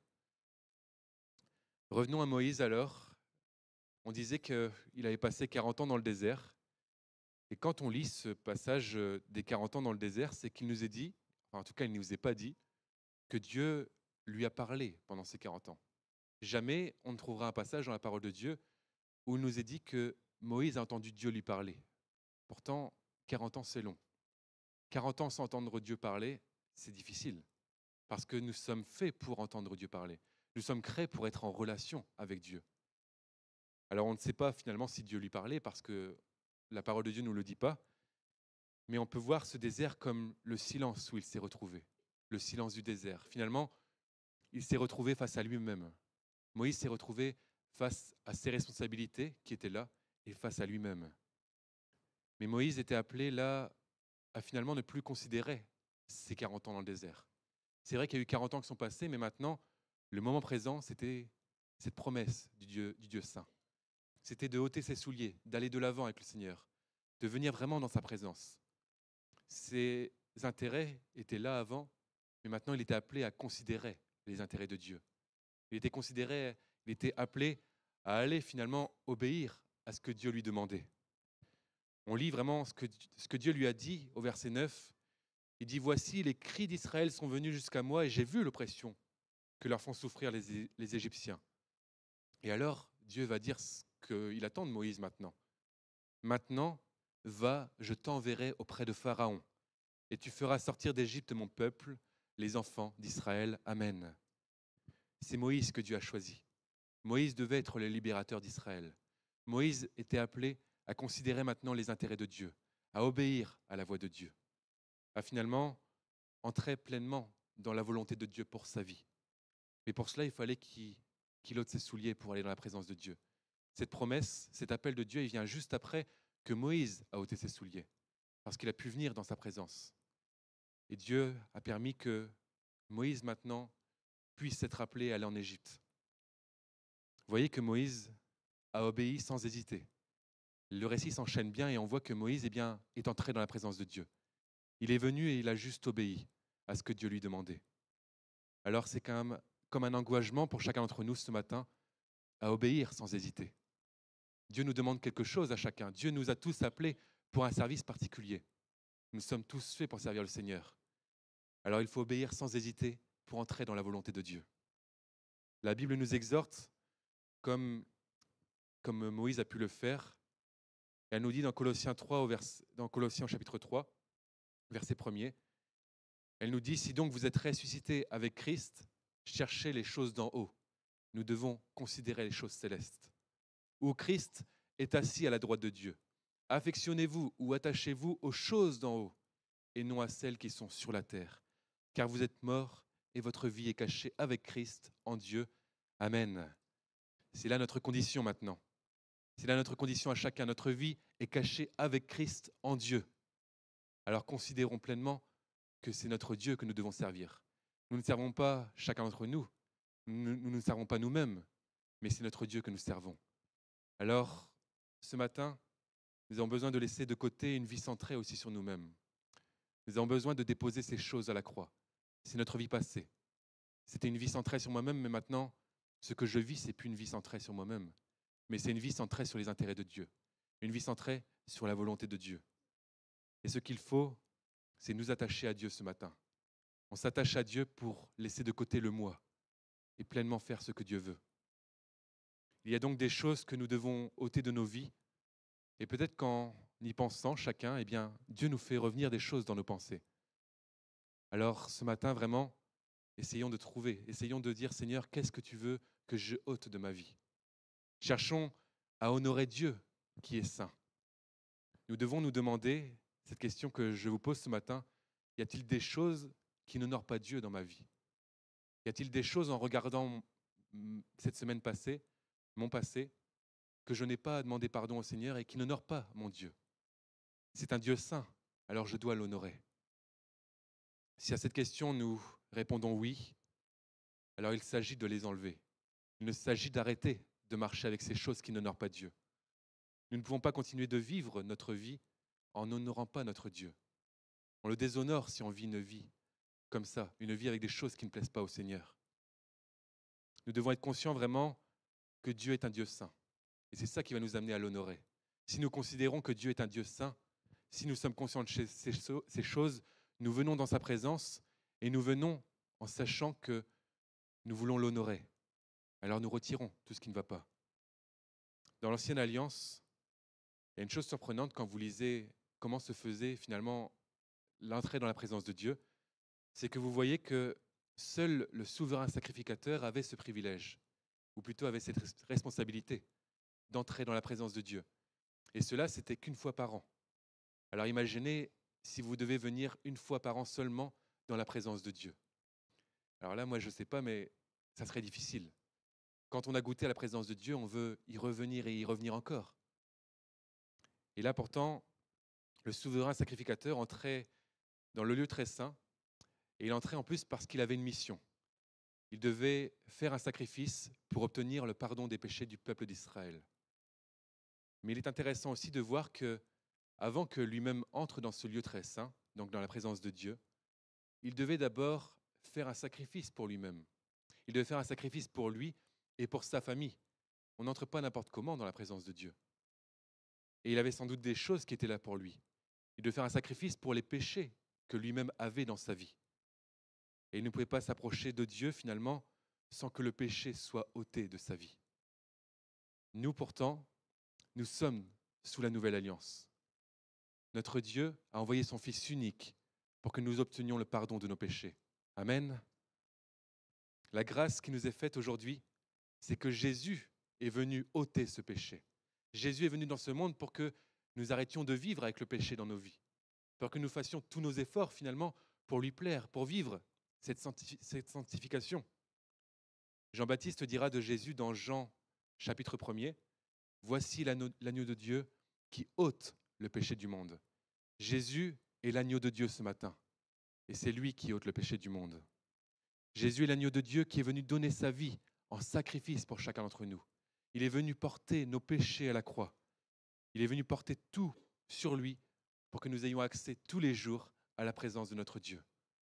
Speaker 3: Revenons à Moïse alors. On disait qu'il avait passé 40 ans dans le désert. Et quand on lit ce passage des 40 ans dans le désert, c'est qu'il nous est dit, enfin en tout cas il ne nous est pas dit, que Dieu lui a parlé pendant ces 40 ans. Jamais on ne trouvera un passage dans la parole de Dieu où il nous est dit que Moïse a entendu Dieu lui parler. Pourtant, 40 ans c'est long. 40 ans sans entendre Dieu parler, c'est difficile. Parce que nous sommes faits pour entendre Dieu parler. Nous sommes créés pour être en relation avec Dieu. Alors on ne sait pas finalement si Dieu lui parlait parce que la parole de Dieu ne nous le dit pas. Mais on peut voir ce désert comme le silence où il s'est retrouvé. Le silence du désert. Finalement, il s'est retrouvé face à lui-même. Moïse s'est retrouvé face à ses responsabilités qui étaient là et face à lui-même. Mais Moïse était appelé là à finalement ne plus considérer ces 40 ans dans le désert. C'est vrai qu'il y a eu 40 ans qui sont passés, mais maintenant, le moment présent, c'était cette promesse du Dieu saint. C'était de ôter ses souliers, d'aller de l'avant avec le Seigneur, de venir vraiment dans sa présence. Ses intérêts étaient là avant, mais maintenant il était appelé à considérer les intérêts de Dieu. Il était appelé à aller finalement obéir à ce que Dieu lui demandait. On lit vraiment ce que Dieu lui a dit au verset 9. Il dit « Voici, les cris d'Israël sont venus jusqu'à moi et j'ai vu l'oppression que leur font souffrir les Égyptiens. » Et alors, Dieu va dire ce qu'il attend de Moïse maintenant. « Maintenant, va, je t'enverrai auprès de Pharaon, et tu feras sortir d'Égypte mon peuple, les enfants d'Israël. Amen. » C'est Moïse que Dieu a choisi. Moïse devait être le libérateur d'Israël. Moïse était appelé à considérer maintenant les intérêts de Dieu, à obéir à la voix de Dieu, à finalement entrer pleinement dans la volonté de Dieu pour sa vie. Mais pour cela, il fallait qu'il ôte ses souliers pour aller dans la présence de Dieu. Cette promesse, cet appel de Dieu, il vient juste après que Moïse a ôté ses souliers, parce qu'il a pu venir dans sa présence. Et Dieu a permis que Moïse maintenant puisse être appelé à aller en Égypte. Vous voyez que Moïse a obéi sans hésiter. Le récit s'enchaîne bien et on voit que Moïse est entré dans la présence de Dieu. Il est venu et il a juste obéi à ce que Dieu lui demandait. Alors c'est quand même comme un engagement pour chacun d'entre nous ce matin à obéir sans hésiter. Dieu nous demande quelque chose à chacun. Dieu nous a tous appelés pour un service particulier. Nous sommes tous faits pour servir le Seigneur. Alors il faut obéir sans hésiter pour entrer dans la volonté de Dieu. La Bible nous exhorte, comme Moïse a pu le faire. Elle nous dit dans Colossiens chapitre 3, verset 1er, elle nous dit « Si donc vous êtes ressuscités avec Christ, cherchez les choses d'en haut. Nous devons considérer les choses célestes. Où Christ est assis à la droite de Dieu. Affectionnez-vous ou attachez-vous aux choses d'en haut et non à celles qui sont sur la terre. Car vous êtes morts et votre vie est cachée avec Christ en Dieu. Amen. » C'est là notre condition maintenant. C'est là notre condition à chacun. Notre vie est cachée avec Christ en Dieu. Alors considérons pleinement que c'est notre Dieu que nous devons servir. Nous ne servons pas chacun d'entre nous. Nous ne servons pas nous-mêmes, mais c'est notre Dieu que nous servons. Alors, ce matin, nous avons besoin de laisser de côté une vie centrée aussi sur nous-mêmes. Nous avons besoin de déposer ces choses à la croix. C'est notre vie passée. C'était une vie centrée sur moi-même, mais maintenant, ce que je vis, ce n'est plus une vie centrée sur moi-même, mais c'est une vie centrée sur les intérêts de Dieu, une vie centrée sur la volonté de Dieu. Et ce qu'il faut, c'est nous attacher à Dieu ce matin. On s'attache à Dieu pour laisser de côté le moi et pleinement faire ce que Dieu veut. Il y a donc des choses que nous devons ôter de nos vies, et peut-être qu'en y pensant chacun, eh bien, Dieu nous fait revenir des choses dans nos pensées. Alors ce matin, vraiment, essayons de dire, Seigneur, qu'est-ce que tu veux que je ôte de ma vie? Cherchons à honorer Dieu qui est saint. Nous devons nous demander cette question que je vous pose ce matin. Y a-t-il des choses qui n'honorent pas Dieu dans ma vie? Y a-t-il des choses en regardant cette semaine passée, mon passé, que je n'ai pas demandé pardon au Seigneur et qui n'honorent pas mon Dieu? C'est un Dieu saint, alors je dois l'honorer. Si à cette question nous répondons oui, alors il s'agit de les enlever. Il s'agit d'arrêter de marcher avec ces choses qui n'honorent pas Dieu. Nous ne pouvons pas continuer de vivre notre vie en n'honorant pas notre Dieu. On le déshonore si on vit une vie comme ça, une vie avec des choses qui ne plaisent pas au Seigneur. Nous devons être conscients vraiment que Dieu est un Dieu saint. Et c'est ça qui va nous amener à l'honorer. Si nous considérons que Dieu est un Dieu saint, si nous sommes conscients de ces choses, nous venons dans sa présence et nous venons en sachant que nous voulons l'honorer. Alors nous retirons tout ce qui ne va pas. Dans l'Ancienne Alliance, il y a une chose surprenante quand vous lisez comment se faisait finalement l'entrée dans la présence de Dieu, c'est que vous voyez que seul le souverain sacrificateur avait ce privilège, ou plutôt avait cette responsabilité d'entrer dans la présence de Dieu. Et cela, c'était qu'une fois par an. Alors imaginez si vous devez venir une fois par an seulement dans la présence de Dieu. Alors là, moi, je ne sais pas, mais ça serait difficile. Quand on a goûté à la présence de Dieu, on veut y revenir et y revenir encore. Et là, pourtant, le souverain sacrificateur entrait dans le lieu très saint, et il entrait en plus parce qu'il avait une mission. Il devait faire un sacrifice pour obtenir le pardon des péchés du peuple d'Israël. Mais il est intéressant aussi de voir que, avant que lui-même entre dans ce lieu très saint, donc dans la présence de Dieu, il devait d'abord faire un sacrifice pour lui-même. Il devait faire un sacrifice pour lui et pour sa famille. On n'entre pas n'importe comment dans la présence de Dieu. Et il avait sans doute des choses qui étaient là pour lui. Il devait faire un sacrifice pour les péchés que lui-même avait dans sa vie. Et il ne pouvait pas s'approcher de Dieu finalement sans que le péché soit ôté de sa vie. Nous pourtant, nous sommes sous la nouvelle alliance. Notre Dieu a envoyé son Fils unique pour que nous obtenions le pardon de nos péchés. Amen. La grâce qui nous est faite aujourd'hui, c'est que Jésus est venu ôter ce péché. Jésus est venu dans ce monde pour que nous arrêtions de vivre avec le péché dans nos vies, pour que nous fassions tous nos efforts finalement pour lui plaire, pour vivre cette sanctification. Jean-Baptiste dira de Jésus dans Jean chapitre 1er, « Voici l'agneau de Dieu qui ôte le péché du monde. » Jésus est l'agneau de Dieu ce matin, et c'est lui qui ôte le péché du monde. Jésus est l'agneau de Dieu qui est venu donner sa vie en sacrifice pour chacun d'entre nous. Il est venu porter nos péchés à la croix. Il est venu porter tout sur lui pour que nous ayons accès tous les jours à la présence de notre Dieu.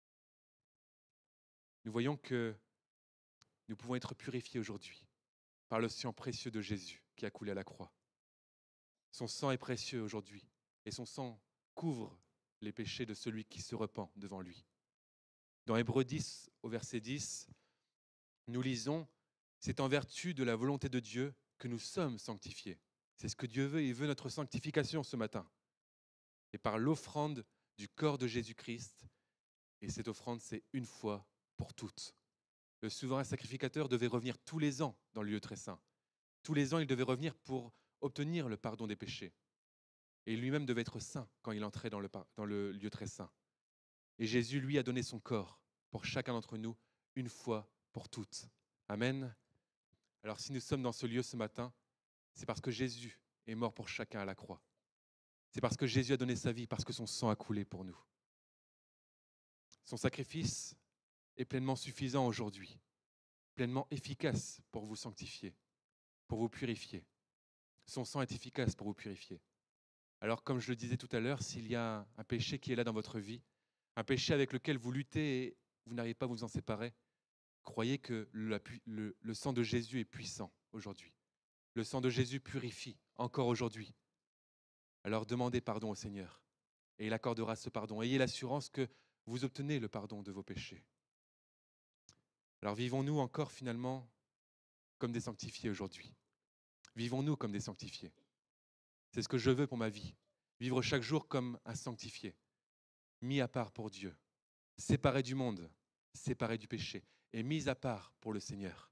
Speaker 3: Nous voyons que nous pouvons être purifiés aujourd'hui par le sang précieux de Jésus qui a coulé à la croix. Son sang est précieux aujourd'hui et son sang couvre les péchés de celui qui se repent devant lui. Dans Hébreux 10, au verset 10, nous lisons « C'est en vertu de la volonté de Dieu que nous sommes sanctifiés. » C'est ce que Dieu veut, il veut notre sanctification ce matin. Et par l'offrande du corps de Jésus-Christ, et cette offrande, c'est une fois pour toutes. Le souverain sacrificateur devait revenir tous les ans dans le lieu très saint. Tous les ans, il devait revenir pour obtenir le pardon des péchés. Et lui-même devait être saint quand il entrait dans le lieu très saint. Et Jésus, lui, a donné son corps pour chacun d'entre nous, une fois pour toutes. Amen. Alors si nous sommes dans ce lieu ce matin, c'est parce que Jésus est mort pour chacun à la croix. C'est parce que Jésus a donné sa vie, parce que son sang a coulé pour nous. Son sacrifice est pleinement suffisant aujourd'hui, pleinement efficace pour vous sanctifier, pour vous purifier. Son sang est efficace pour vous purifier. Alors comme je le disais tout à l'heure, s'il y a un péché qui est là dans votre vie, un péché avec lequel vous luttez et vous n'arrivez pas à vous en séparer, croyez que le sang de Jésus est puissant aujourd'hui. Le sang de Jésus purifie encore aujourd'hui. Alors demandez pardon au Seigneur et il accordera ce pardon. Ayez l'assurance que vous obtenez le pardon de vos péchés. Alors vivons-nous encore finalement comme des sanctifiés aujourd'hui. Vivons-nous comme des sanctifiés. C'est ce que je veux pour ma vie. Vivre chaque jour comme un sanctifié, mis à part pour Dieu, séparé du monde, séparé du péché et mis à part pour le Seigneur.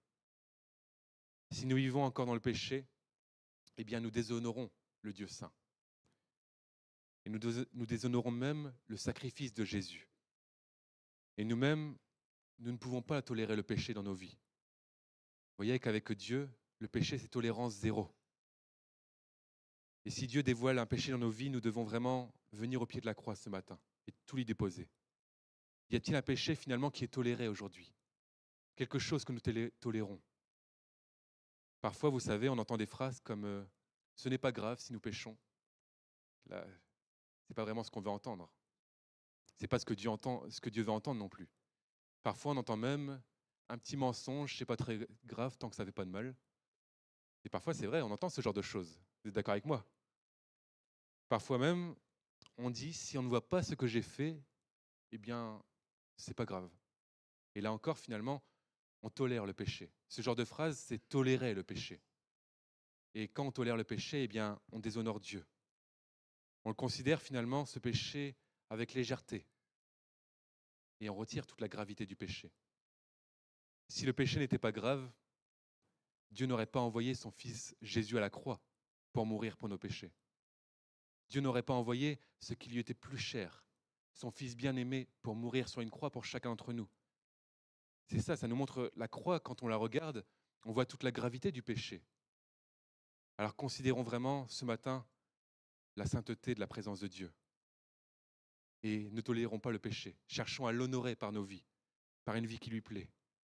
Speaker 3: Si nous vivons encore dans le péché, eh bien nous déshonorons le Dieu saint. Et nous déshonorons même le sacrifice de Jésus. Et nous-mêmes, nous ne pouvons pas tolérer le péché dans nos vies. Vous voyez qu'avec Dieu, le péché, c'est tolérance zéro. Et si Dieu dévoile un péché dans nos vies, nous devons vraiment venir au pied de la croix ce matin et tout lui déposer. Y a-t-il un péché finalement qui est toléré aujourd'hui? Quelque chose que nous tolérons? Parfois, vous savez, on entend des phrases comme « ce n'est pas grave si nous péchons ». Là, ce n'est pas vraiment ce qu'on veut entendre. Ce n'est pas ce que Dieu veut entendre non plus. Parfois, on entend même un petit mensonge, ce n'est pas très grave tant que ça ne fait pas de mal. Et parfois, c'est vrai, on entend ce genre de choses. Vous êtes d'accord avec moi? Parfois même, on dit, si on ne voit pas ce que j'ai fait, eh bien, c'est pas grave. Et là encore, finalement, on tolère le péché. Ce genre de phrase, c'est tolérer le péché. Et quand on tolère le péché, eh bien, on déshonore Dieu. On le considère finalement, ce péché, avec légèreté. Et on retire toute la gravité du péché. Si le péché n'était pas grave, Dieu n'aurait pas envoyé son Fils Jésus à la croix pour mourir pour nos péchés. Dieu n'aurait pas envoyé ce qui lui était plus cher, son Fils bien-aimé, pour mourir sur une croix pour chacun d'entre nous. C'est ça, ça nous montre la croix, quand on la regarde, on voit toute la gravité du péché. Alors considérons vraiment ce matin la sainteté de la présence de Dieu. Et ne tolérons pas le péché. Cherchons à l'honorer par nos vies, par une vie qui lui plaît.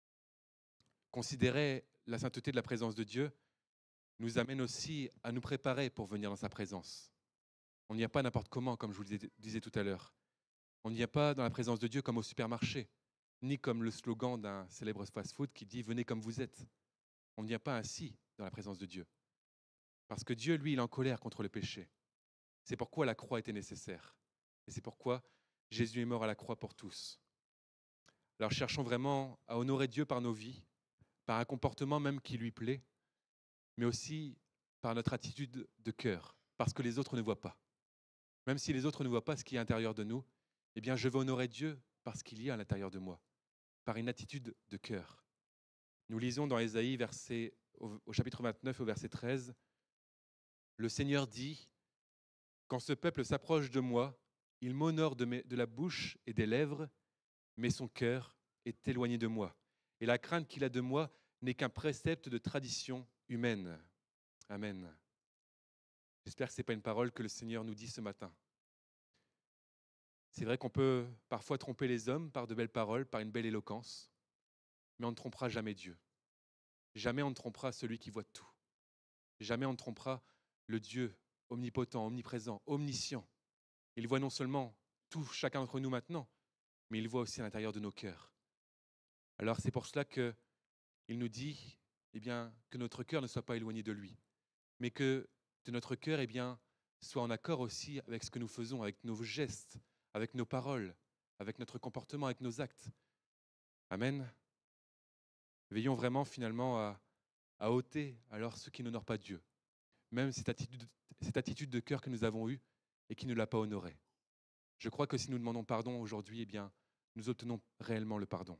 Speaker 3: Considérer la sainteté de la présence de Dieu nous amène aussi à nous préparer pour venir dans sa présence. On n'y a pas n'importe comment, comme je vous le disais tout à l'heure. On n'y a pas dans la présence de Dieu comme au supermarché. ni comme le slogan d'un célèbre fast-food qui dit « Venez comme vous êtes ». On ne vient pas ainsi dans la présence de Dieu. Parce que Dieu, lui, il est en colère contre le péché. C'est pourquoi la croix était nécessaire. Et c'est pourquoi Jésus est mort à la croix pour tous. Alors cherchons vraiment à honorer Dieu par nos vies, par un comportement même qui lui plaît, mais aussi par notre attitude de cœur, parce que les autres ne voient pas. Même si les autres ne voient pas ce qui est à l'intérieur de nous, eh bien je veux honorer Dieu parce qu'il y a à l'intérieur de moi, par une attitude de cœur. Nous lisons dans Ésaïe au chapitre 29 au verset 13, « Le Seigneur dit, quand ce peuple s'approche de moi, il m'honore de la bouche et des lèvres, mais son cœur est éloigné de moi. Et la crainte qu'il a de moi n'est qu'un précepte de tradition humaine. » Amen. J'espère que ce n'est pas une parole que le Seigneur nous dit ce matin. C'est vrai qu'on peut parfois tromper les hommes par de belles paroles, par une belle éloquence, mais on ne trompera jamais Dieu. Jamais on ne trompera celui qui voit tout. Jamais on ne trompera le Dieu omnipotent, omniprésent, omniscient. Il voit non seulement tout, chacun d'entre nous maintenant, mais il voit aussi à l'intérieur de nos cœurs. Alors c'est pour cela qu'il nous dit que notre cœur ne soit pas éloigné de lui, mais que de notre cœur soit en accord aussi avec ce que nous faisons, avec nos gestes, avec nos paroles, avec notre comportement, avec nos actes. Amen. Veillons vraiment finalement à ôter alors ce qui n'honore pas Dieu, même cette attitude de cœur que nous avons eue et qui ne l'a pas honoré. Je crois que si nous demandons pardon aujourd'hui, nous obtenons réellement le pardon.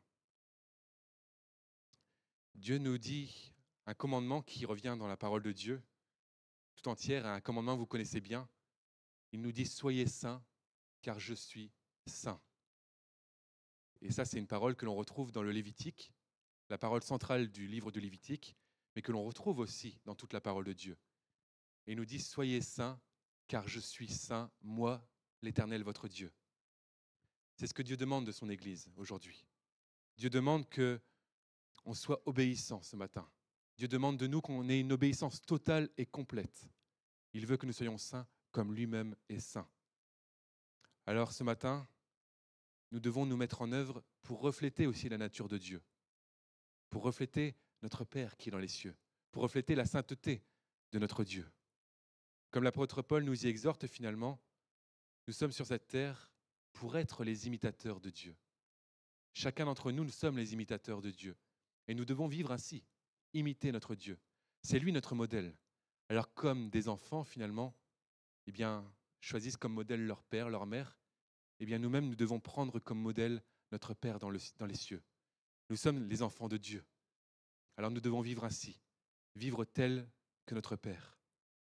Speaker 3: Dieu nous dit un commandement qui revient dans la parole de Dieu, tout entière, un commandement que vous connaissez bien. Il nous dit « Soyez saints, car je suis saint ». Et ça, c'est une parole que l'on retrouve dans le Lévitique, la parole centrale du livre du Lévitique, mais que l'on retrouve aussi dans toute la parole de Dieu. Et il nous dit « Soyez saints, car je suis saint, moi, l'Éternel, votre Dieu ». C'est ce que Dieu demande de son Église aujourd'hui. Dieu demande qu'on soit obéissant ce matin. Dieu demande de nous qu'on ait une obéissance totale et complète. Il veut que nous soyons saints comme lui-même est saint. Alors ce matin, nous devons nous mettre en œuvre pour refléter aussi la nature de Dieu, pour refléter notre Père qui est dans les cieux, pour refléter la sainteté de notre Dieu. Comme l'apôtre Paul nous y exhorte finalement, nous sommes sur cette terre pour être les imitateurs de Dieu. Chacun d'entre nous, nous sommes les imitateurs de Dieu. Et nous devons vivre ainsi, imiter notre Dieu. C'est lui notre modèle. Alors comme des enfants finalement, choisissent comme modèle leur père, leur mère, nous-mêmes nous devons prendre comme modèle notre Père dans les cieux. Nous sommes les enfants de Dieu. Alors nous devons vivre ainsi, vivre tel que notre Père.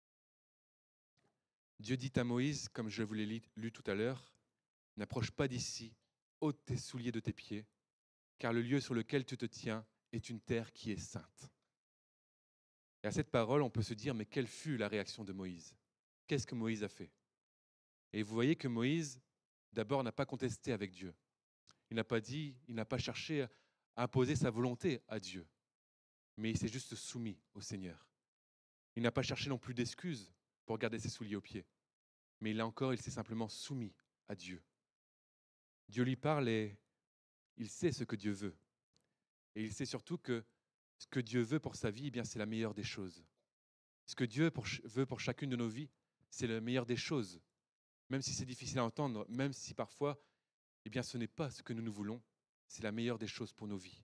Speaker 3: Dieu dit à Moïse, comme je vous l'ai lu tout à l'heure, « N'approche pas d'ici, ôte tes souliers de tes pieds, car le lieu sur lequel tu te tiens est une terre qui est sainte. » Et à cette parole, on peut se dire, mais quelle fut la réaction de Moïse? Qu'est-ce que Moïse a fait? Et vous voyez que Moïse, d'abord, n'a pas contesté avec Dieu. Il n'a pas cherché à imposer sa volonté à Dieu, mais il s'est juste soumis au Seigneur. Il n'a pas cherché non plus d'excuses pour garder ses souliers aux pieds, mais il s'est simplement soumis à Dieu. Dieu lui parle et il sait ce que Dieu veut. Et il sait surtout que ce que Dieu veut pour sa vie, c'est la meilleure des choses. Ce que Dieu veut pour chacune de nos vies, c'est la meilleure des choses. Même si c'est difficile à entendre, même si parfois, ce n'est pas ce que nous voulons, c'est la meilleure des choses pour nos vies.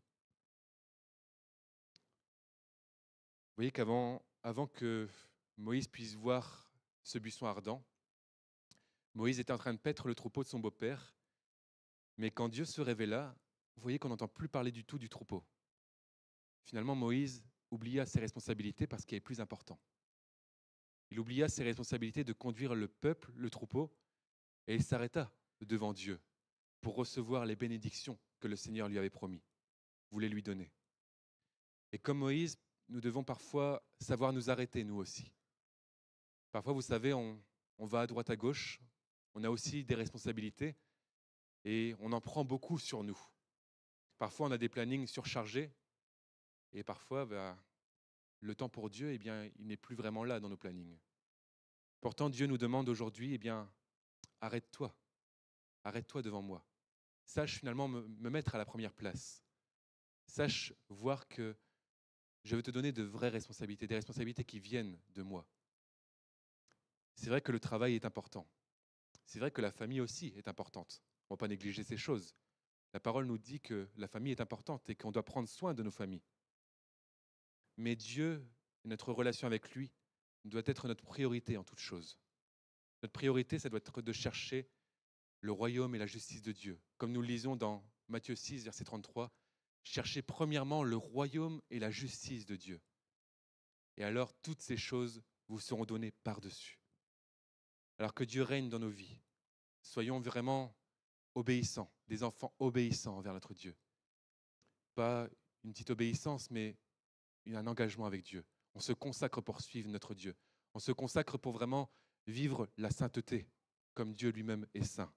Speaker 3: Vous voyez qu'avant que Moïse puisse voir ce buisson ardent, Moïse était en train de paître le troupeau de son beau-père, mais quand Dieu se révéla, vous voyez qu'on n'entend plus parler du tout du troupeau. Finalement, Moïse oublia ses responsabilités parce qu'il y avait plus important. Il oublia ses responsabilités de conduire le peuple, le troupeau, et il s'arrêta devant Dieu pour recevoir les bénédictions que le Seigneur lui avait promis, voulait lui donner. Et comme Moïse, nous devons parfois savoir nous arrêter, nous aussi. Parfois, vous savez, on va à droite, à gauche, on a aussi des responsabilités et on en prend beaucoup sur nous. Parfois, on a des plannings surchargés et parfois, le temps pour Dieu, il n'est plus vraiment là dans nos plannings. Pourtant, Dieu nous demande aujourd'hui, arrête-toi devant moi. sache finalement me mettre à la première place. Sache voir que je veux te donner de vraies responsabilités, des responsabilités qui viennent de moi. C'est vrai que le travail est important. C'est vrai que la famille aussi est importante. On ne va pas négliger ces choses. La parole nous dit que la famille est importante et qu'on doit prendre soin de nos familles. Mais Dieu et notre relation avec lui doit être notre priorité en toute chose. Notre priorité, ça doit être de chercher le royaume et la justice de Dieu. Comme nous le lisons dans Matthieu 6, verset 33, cherchez premièrement le royaume et la justice de Dieu. Et alors, toutes ces choses vous seront données par-dessus. Alors que Dieu règne dans nos vies, soyons vraiment obéissants, des enfants obéissants envers notre Dieu. Pas une petite obéissance, mais un engagement avec Dieu. On se consacre pour suivre notre Dieu. On se consacre pour vraiment vivre la sainteté, comme Dieu lui-même est saint.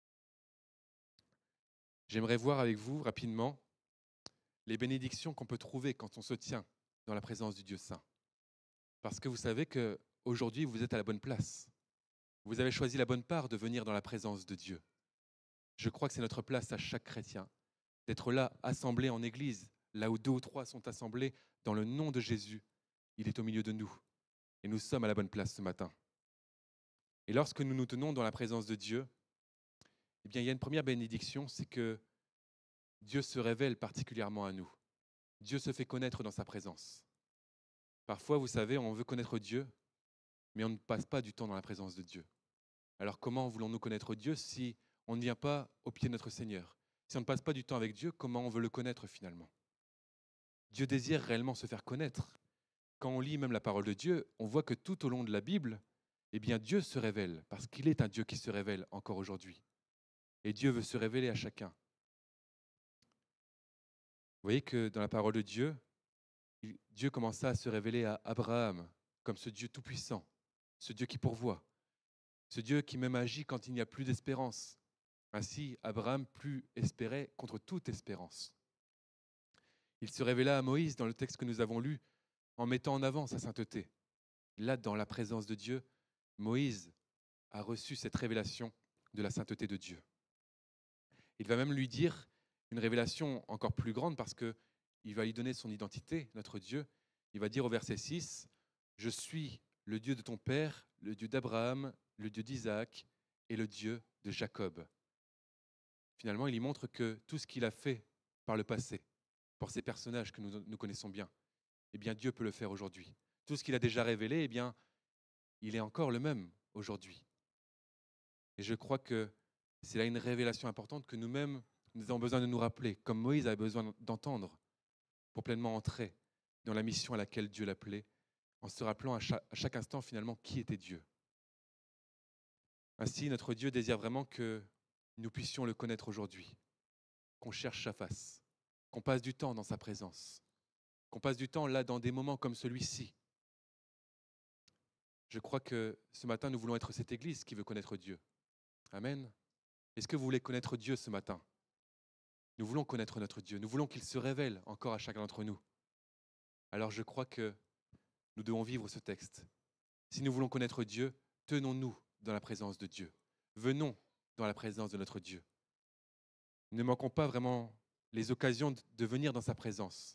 Speaker 3: J'aimerais voir avec vous rapidement les bénédictions qu'on peut trouver quand on se tient dans la présence du Dieu saint. Parce que vous savez qu'aujourd'hui, vous êtes à la bonne place. Vous avez choisi la bonne part de venir dans la présence de Dieu. Je crois que c'est notre place à chaque chrétien d'être là, assemblés en église, là où 2 ou 3 sont assemblés dans le nom de Jésus. Il est au milieu de nous et nous sommes à la bonne place ce matin. Et lorsque nous nous tenons dans la présence de Dieu, eh bien, il y a une première bénédiction, c'est que Dieu se révèle particulièrement à nous. Dieu se fait connaître dans sa présence. Parfois, vous savez, on veut connaître Dieu, mais on ne passe pas du temps dans la présence de Dieu. Alors comment voulons-nous connaître Dieu si on ne vient pas au pied de notre Seigneur? Si on ne passe pas du temps avec Dieu, comment on veut le connaître finalement? Dieu désire réellement se faire connaître. Quand on lit même la parole de Dieu, on voit que tout au long de la Bible, eh bien Dieu se révèle, parce qu'il est un Dieu qui se révèle encore aujourd'hui. Et Dieu veut se révéler à chacun. Vous voyez que dans la parole de Dieu, Dieu commença à se révéler à Abraham comme ce Dieu tout-puissant, ce Dieu qui pourvoit, ce Dieu qui même agit quand il n'y a plus d'espérance. Ainsi, Abraham plus espérait contre toute espérance. Il se révéla à Moïse dans le texte que nous avons lu en mettant en avant sa sainteté. Là, dans la présence de Dieu, Moïse a reçu cette révélation de la sainteté de Dieu. Il va même lui dire une révélation encore plus grande parce qu'il va lui donner son identité, notre Dieu. Il va dire au verset 6, « Je suis le Dieu de ton père, le Dieu d'Abraham, le Dieu d'Isaac et le Dieu de Jacob. » Finalement, il y montre que tout ce qu'il a fait par le passé, pour ces personnages que nous connaissons bien, eh bien Dieu peut le faire aujourd'hui. Tout ce qu'il a déjà révélé, eh bien, il est encore le même aujourd'hui. Et je crois que c'est là une révélation importante que nous-mêmes, nous avons besoin de nous rappeler, comme Moïse avait besoin d'entendre pour pleinement entrer dans la mission à laquelle Dieu l'appelait, en se rappelant à chaque instant finalement qui était Dieu. Ainsi, notre Dieu désire vraiment que nous puissions le connaître aujourd'hui, qu'on cherche sa face, qu'on passe du temps dans sa présence, qu'on passe du temps là dans des moments comme celui-ci. Je crois que ce matin, nous voulons être cette église qui veut connaître Dieu. Amen. Est-ce que vous voulez connaître Dieu ce matin? Nous voulons connaître notre Dieu. Nous voulons qu'il se révèle encore à chacun d'entre nous. Alors je crois que nous devons vivre ce texte. Si nous voulons connaître Dieu, tenons-nous dans la présence de Dieu. Venons dans la présence de notre Dieu. Ne manquons pas vraiment les occasions de venir dans sa présence.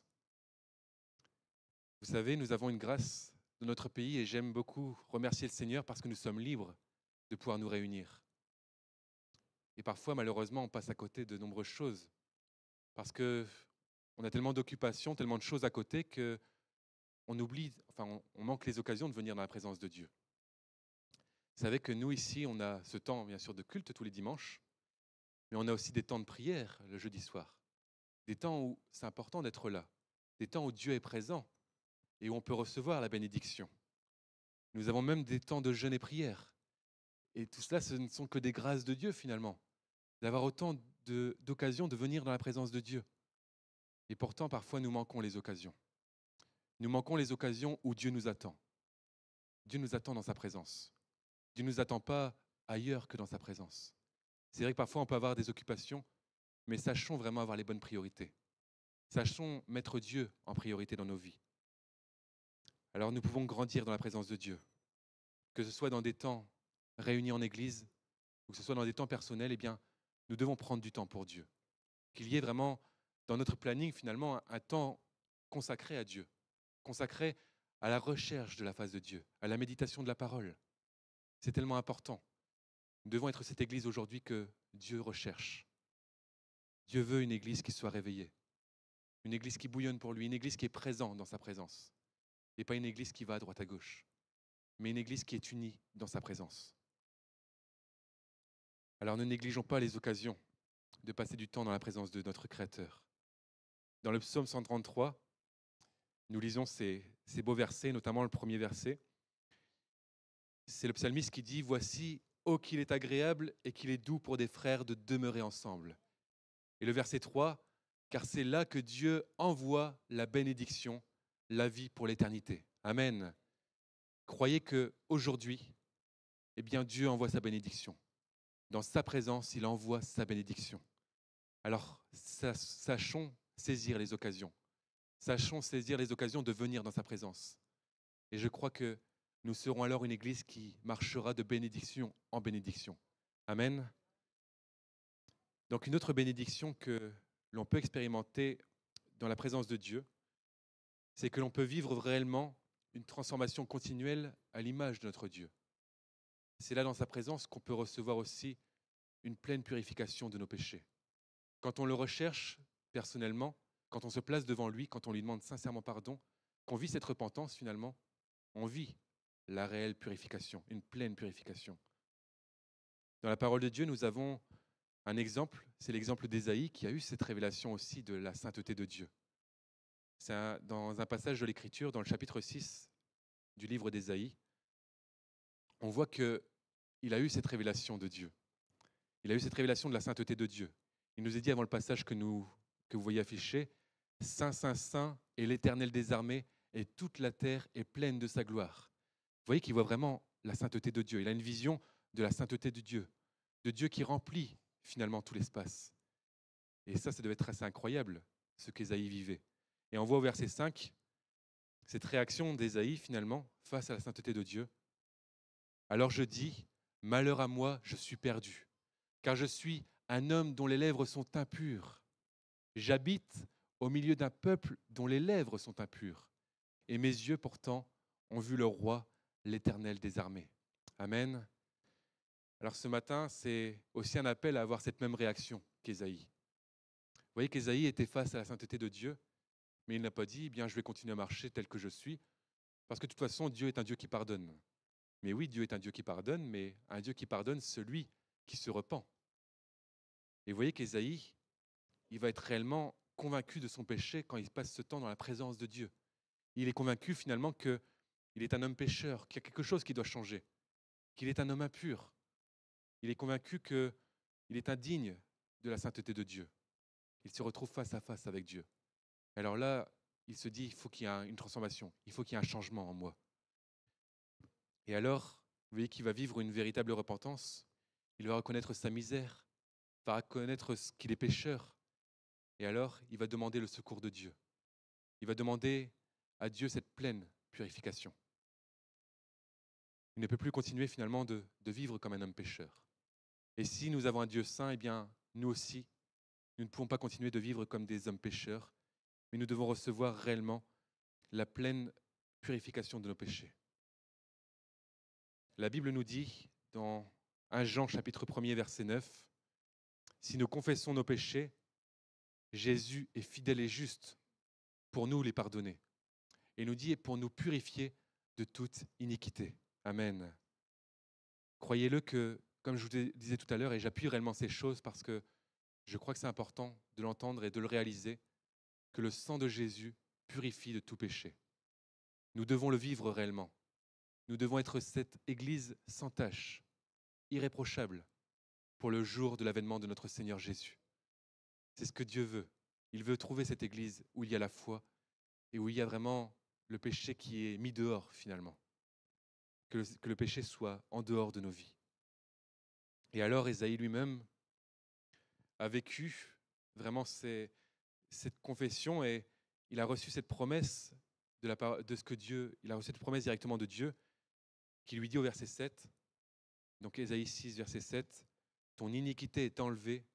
Speaker 3: Vous savez, nous avons une grâce dans notre pays et j'aime beaucoup remercier le Seigneur parce que nous sommes libres de pouvoir nous réunir. Et parfois, malheureusement, on passe à côté de nombreuses choses parce qu'on a tellement d'occupations, tellement de choses à côté qu'on oublie, on manque les occasions de venir dans la présence de Dieu. Vous savez que nous, ici, on a ce temps, bien sûr, de culte tous les dimanches, mais on a aussi des temps de prière le jeudi soir. Des temps où c'est important d'être là, des temps où Dieu est présent et où on peut recevoir la bénédiction. Nous avons même des temps de jeûne et prière. Et tout cela, ce ne sont que des grâces de Dieu, finalement, d'avoir autant d'occasions de venir dans la présence de Dieu. Et pourtant, parfois, nous manquons les occasions. Nous manquons les occasions où Dieu nous attend. Dieu nous attend dans sa présence. Dieu ne nous attend pas ailleurs que dans sa présence. C'est vrai que parfois, on peut avoir des occupations, mais sachons vraiment avoir les bonnes priorités. Sachons mettre Dieu en priorité dans nos vies. Alors nous pouvons grandir dans la présence de Dieu, que ce soit dans des temps réunis en église, ou que ce soit dans des temps personnels, eh bien, nous devons prendre du temps pour Dieu. Qu'il y ait vraiment dans notre planning finalement un temps consacré à Dieu, consacré à la recherche de la face de Dieu, à la méditation de la parole. C'est tellement important. Nous devons être cette église aujourd'hui que Dieu recherche. Dieu veut une église qui soit réveillée, une église qui bouillonne pour lui, une église qui est présente dans sa présence. Et pas une église qui va à droite à gauche, mais une église qui est unie dans sa présence. Alors ne négligeons pas les occasions de passer du temps dans la présence de notre Créateur. Dans le psaume 133, nous lisons ces beaux versets, notamment le premier verset. C'est le psalmiste qui dit « Voici, ô qu'il est agréable et qu'il est doux pour des frères de demeurer ensemble. » Et le verset 3, « Car c'est là que Dieu envoie la bénédiction, la vie pour l'éternité. » Amen. Croyez qu'aujourd'hui, eh bien, Dieu envoie sa bénédiction. Dans sa présence, il envoie sa bénédiction. Alors, sachons saisir les occasions. Sachons saisir les occasions de venir dans sa présence. Et je crois que nous serons alors une église qui marchera de bénédiction en bénédiction. Amen. Donc, une autre bénédiction que l'on peut expérimenter dans la présence de Dieu, c'est que l'on peut vivre réellement une transformation continuelle à l'image de notre Dieu. C'est là dans sa présence qu'on peut recevoir aussi une pleine purification de nos péchés. Quand on le recherche personnellement, quand on se place devant lui, quand on lui demande sincèrement pardon, qu'on vit cette repentance finalement, on vit la réelle purification, une pleine purification. Dans la parole de Dieu, nous avons un exemple, c'est l'exemple d'Ésaïe qui a eu cette révélation aussi de la sainteté de Dieu. C'est dans un passage de l'Écriture, dans le chapitre 6 du livre d'Ésaïe, on voit qu'il a eu cette révélation de Dieu. Il a eu cette révélation de la sainteté de Dieu. Il nous est dit avant le passage que vous voyez affiché, « Saint, Saint, Saint est l'Éternel des armées, et toute la terre est pleine de sa gloire. » Vous voyez qu'il voit vraiment la sainteté de Dieu. Il a une vision de la sainteté de Dieu qui remplit finalement tout l'espace. Et ça devait être assez incroyable, ce qu'Ésaïe vivait. Et on voit au verset 5, cette réaction d'Ésaïe finalement face à la sainteté de Dieu. « Alors je dis, malheur à moi, je suis perdu, car je suis un homme dont les lèvres sont impures. J'habite au milieu d'un peuple dont les lèvres sont impures. Et mes yeux pourtant ont vu le roi, l'Éternel des armées. » Amen. Alors ce matin, c'est aussi un appel à avoir cette même réaction qu'Ésaïe. Vous voyez qu'Ésaïe était face à la sainteté de Dieu, mais il n'a pas dit, eh bien, je vais continuer à marcher tel que je suis, parce que de toute façon, Dieu est un Dieu qui pardonne. Mais oui, Dieu est un Dieu qui pardonne, mais un Dieu qui pardonne celui qui se repent. Et vous voyez qu'Ésaïe, il va être réellement convaincu de son péché quand il passe ce temps dans la présence de Dieu. Il est convaincu finalement qu'il est un homme pécheur, qu'il y a quelque chose qui doit changer, qu'il est un homme impur. Il est convaincu qu'il est indigne de la sainteté de Dieu. Il se retrouve face à face avec Dieu. Alors là, il se dit, il faut qu'il y ait une transformation, il faut qu'il y ait un changement en moi. Et alors, vous voyez qu'il va vivre une véritable repentance. Il va reconnaître sa misère, va reconnaître qu'il est pécheur. Et alors, il va demander le secours de Dieu. Il va demander à Dieu cette pleine purification. Il ne peut plus continuer finalement de vivre comme un homme pécheur. Et si nous avons un Dieu saint, eh bien, nous aussi, nous ne pouvons pas continuer de vivre comme des hommes pécheurs, mais nous devons recevoir réellement la pleine purification de nos péchés. La Bible nous dit, dans 1 Jean chapitre 1er, verset 9, « Si nous confessons nos péchés, Jésus est fidèle et juste pour nous les pardonner. » Et il nous dit, « Et pour nous purifier de toute iniquité. » Amen. Croyez-le que, comme je vous disais tout à l'heure, et j'appuie réellement ces choses parce que je crois que c'est important de l'entendre et de le réaliser, que le sang de Jésus purifie de tout péché. Nous devons le vivre réellement. Nous devons être cette Église sans tache, irréprochable, pour le jour de l'avènement de notre Seigneur Jésus. C'est ce que Dieu veut. Il veut trouver cette Église où il y a la foi et où il y a vraiment le péché qui est mis dehors finalement. Que le péché soit en dehors de nos vies. Et alors Ésaïe lui-même a vécu vraiment cette confession et il a reçu cette promesse de ce que Dieu, il a reçu cette promesse directement de Dieu qui lui dit au verset 7, donc Ésaïe 6, verset 7, « Ton iniquité est enlevée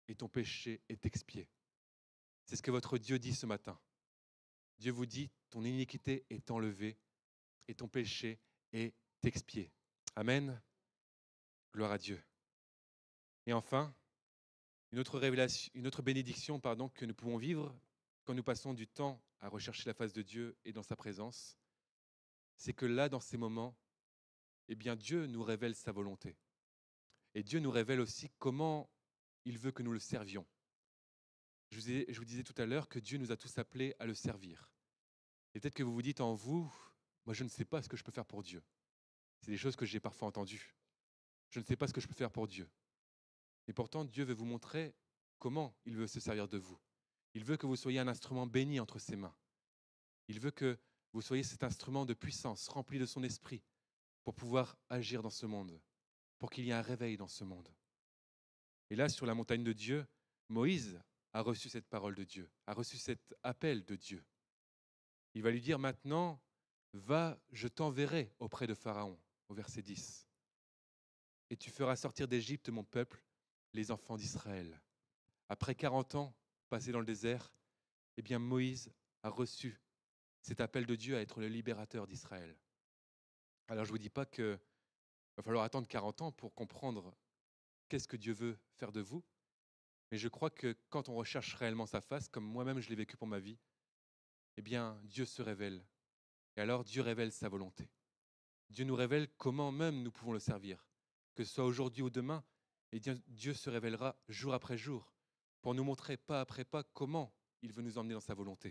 Speaker 3: et ton péché est expié. C'est ce que votre Dieu dit ce matin. Dieu vous dit, ton iniquité est enlevée et ton péché est expié. Amen. Gloire à Dieu. Et enfin, une autre bénédiction que nous pouvons vivre quand nous passons du temps à rechercher la face de Dieu et dans sa présence, c'est que là, dans ces moments, eh bien, Dieu nous révèle sa volonté. Et Dieu nous révèle aussi comment il veut que nous le servions. Je vous disais tout à l'heure que Dieu nous a tous appelés à le servir. Et peut-être que vous vous dites en vous, moi je ne sais pas ce que je peux faire pour Dieu. C'est des choses que j'ai parfois entendues. Je ne sais pas ce que je peux faire pour Dieu. Et pourtant, Dieu veut vous montrer comment il veut se servir de vous. Il veut que vous soyez un instrument béni entre ses mains. Il veut que vous soyez cet instrument de puissance rempli de son esprit pour pouvoir agir dans ce monde, pour qu'il y ait un réveil dans ce monde. Et là, sur la montagne de Dieu, Moïse a reçu cette parole de Dieu, a reçu cet appel de Dieu. Il va lui dire maintenant, va, je t'enverrai auprès de Pharaon, au verset 10. Et tu feras sortir d'Égypte mon peuple, les enfants d'Israël. Après 40 ans passés dans le désert, eh bien Moïse a reçu cet appel de Dieu à être le libérateur d'Israël. Alors je ne vous dis pas qu'il va falloir attendre 40 ans pour comprendre qu'est-ce que Dieu veut faire de vous, mais je crois que quand on recherche réellement sa face, comme moi-même je l'ai vécu pour ma vie, eh bien Dieu se révèle. Et alors Dieu révèle sa volonté. Dieu nous révèle comment même nous pouvons le servir. Que ce soit aujourd'hui ou demain, et Dieu se révélera jour après jour pour nous montrer pas après pas comment il veut nous emmener dans sa volonté.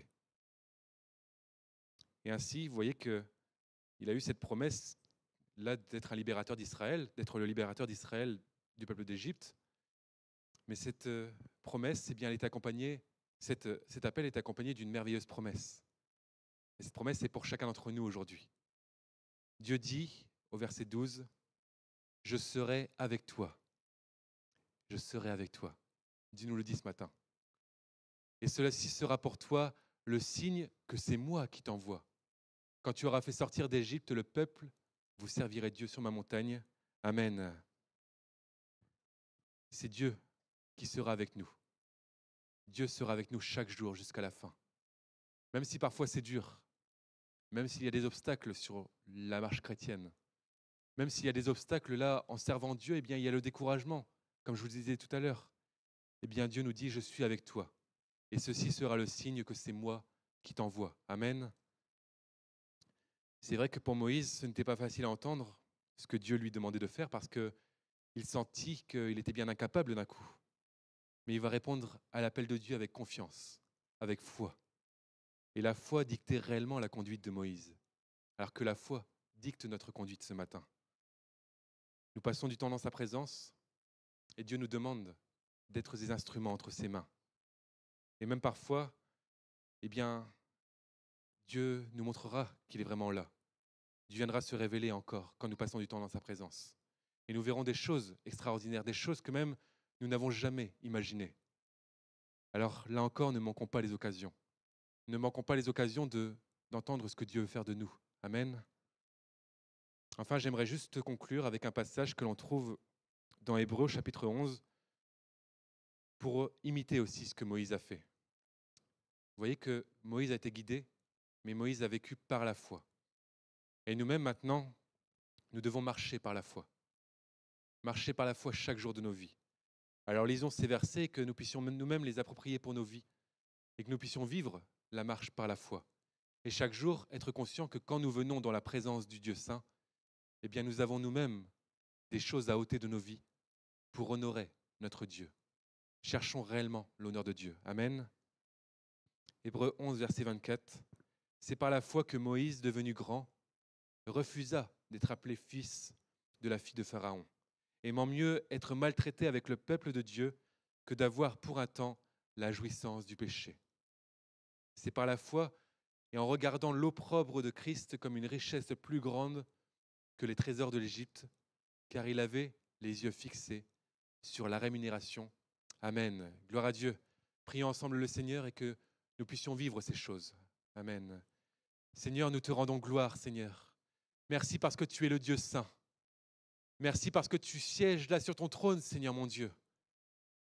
Speaker 3: Et ainsi, vous voyez qu'il a eu cette promesse là d'être un libérateur d'Israël, d'être le libérateur d'Israël du peuple d'Égypte. Mais cette promesse, eh bien, elle est accompagnée, cet appel est accompagné d'une merveilleuse promesse. Et cette promesse est pour chacun d'entre nous aujourd'hui. Dieu dit au verset 12, « Je serai avec toi. Je serai avec toi. » Dieu nous le dit ce matin. Et cela-ci sera pour toi le signe que c'est moi qui t'envoie. Quand tu auras fait sortir d'Égypte le peuple, vous servirez Dieu sur ma montagne. Amen. C'est Dieu qui sera avec nous. Dieu sera avec nous chaque jour jusqu'à la fin. Même si parfois c'est dur, même s'il y a des obstacles sur la marche chrétienne, même s'il y a des obstacles là en servant Dieu, eh bien il y a le découragement, comme je vous le disais tout à l'heure. Eh bien Dieu nous dit, je suis avec toi. Et ceci sera le signe que c'est moi qui t'envoie. Amen. C'est vrai que pour Moïse, ce n'était pas facile à entendre ce que Dieu lui demandait de faire parce qu'il sentit qu'il était bien incapable d'un coup. Mais il va répondre à l'appel de Dieu avec confiance, avec foi. Et la foi dictait réellement la conduite de Moïse, alors que la foi dicte notre conduite ce matin. Nous passons du temps dans sa présence et Dieu nous demande d'être des instruments entre ses mains. Et même parfois, eh bien, Dieu nous montrera qu'il est vraiment là. Dieu viendra se révéler encore quand nous passons du temps dans sa présence. Et nous verrons des choses extraordinaires, des choses que même nous n'avons jamais imaginées. Alors là encore, ne manquons pas les occasions. Ne manquons pas les occasions d'entendre ce que Dieu veut faire de nous. Amen. Enfin, j'aimerais juste conclure avec un passage que l'on trouve dans Hébreux chapitre 11 pour imiter aussi ce que Moïse a fait. Vous voyez que Moïse a été guidé, mais Moïse a vécu par la foi. Et nous-mêmes maintenant, nous devons marcher par la foi. Marcher par la foi chaque jour de nos vies. Alors lisons ces versets et que nous puissions nous-mêmes les approprier pour nos vies et que nous puissions vivre la marche par la foi. Et chaque jour, être conscient que quand nous venons dans la présence du Dieu Saint, eh bien nous avons nous-mêmes des choses à ôter de nos vies pour honorer notre Dieu. Cherchons réellement l'honneur de Dieu. Amen. Hébreux 11, verset 24. C'est par la foi que Moïse, devenu grand, refusa d'être appelé fils de la fille de Pharaon, aimant mieux être maltraité avec le peuple de Dieu que d'avoir pour un temps la jouissance du péché. C'est par la foi et en regardant l'opprobre de Christ comme une richesse plus grande que les trésors de l'Égypte, car il avait les yeux fixés sur la rémunération. Amen. Gloire à Dieu. Prions ensemble le Seigneur et que nous puissions vivre ces choses. Amen. Seigneur, nous te rendons gloire, Seigneur. Merci parce que tu es le Dieu saint. Merci parce que tu sièges là sur ton trône, Seigneur mon Dieu.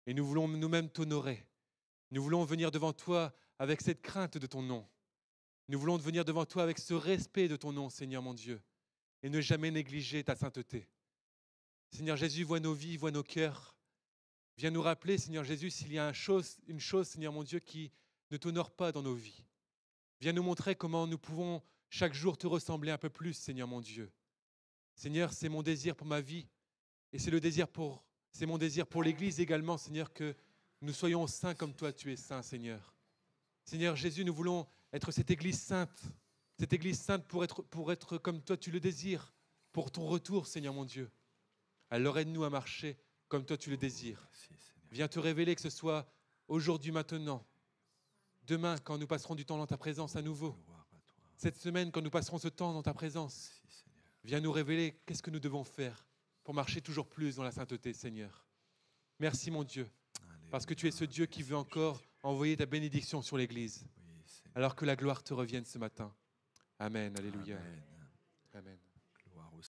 Speaker 3: Et nous voulons nous-mêmes t'honorer. Nous voulons venir devant toi avec cette crainte de ton nom. Nous voulons venir devant toi avec ce respect de ton nom, Seigneur mon Dieu, et ne jamais négliger ta sainteté. Seigneur Jésus, vois nos vies, vois nos cœurs. Viens nous rappeler, Seigneur Jésus, s'il y a une chose, Seigneur mon Dieu, qui ne t'honore pas dans nos vies. Viens nous montrer comment nous pouvons chaque jour te ressembler un peu plus, Seigneur mon Dieu. Seigneur, c'est mon désir pour ma vie, et c'est mon désir pour l'Église également, Seigneur, que nous soyons saints comme toi, tu es saint, Seigneur. Seigneur Jésus, nous voulons être cette Église sainte pour être comme toi, tu le désires, pour ton retour, Seigneur mon Dieu. Alors aide-nous à marcher comme toi, tu le désires. Viens te révéler, que ce soit aujourd'hui, maintenant, demain, quand nous passerons du temps dans ta présence à nouveau, cette semaine, quand nous passerons ce temps dans ta présence. Viens nous révéler qu'est-ce que nous devons faire pour marcher toujours plus dans la sainteté, Seigneur. Merci, mon Dieu, parce que tu es ce Dieu qui veut encore envoyer ta bénédiction sur l'Église, alors que la gloire te revienne ce matin. Amen, alléluia.
Speaker 1: Amen.
Speaker 3: Amen.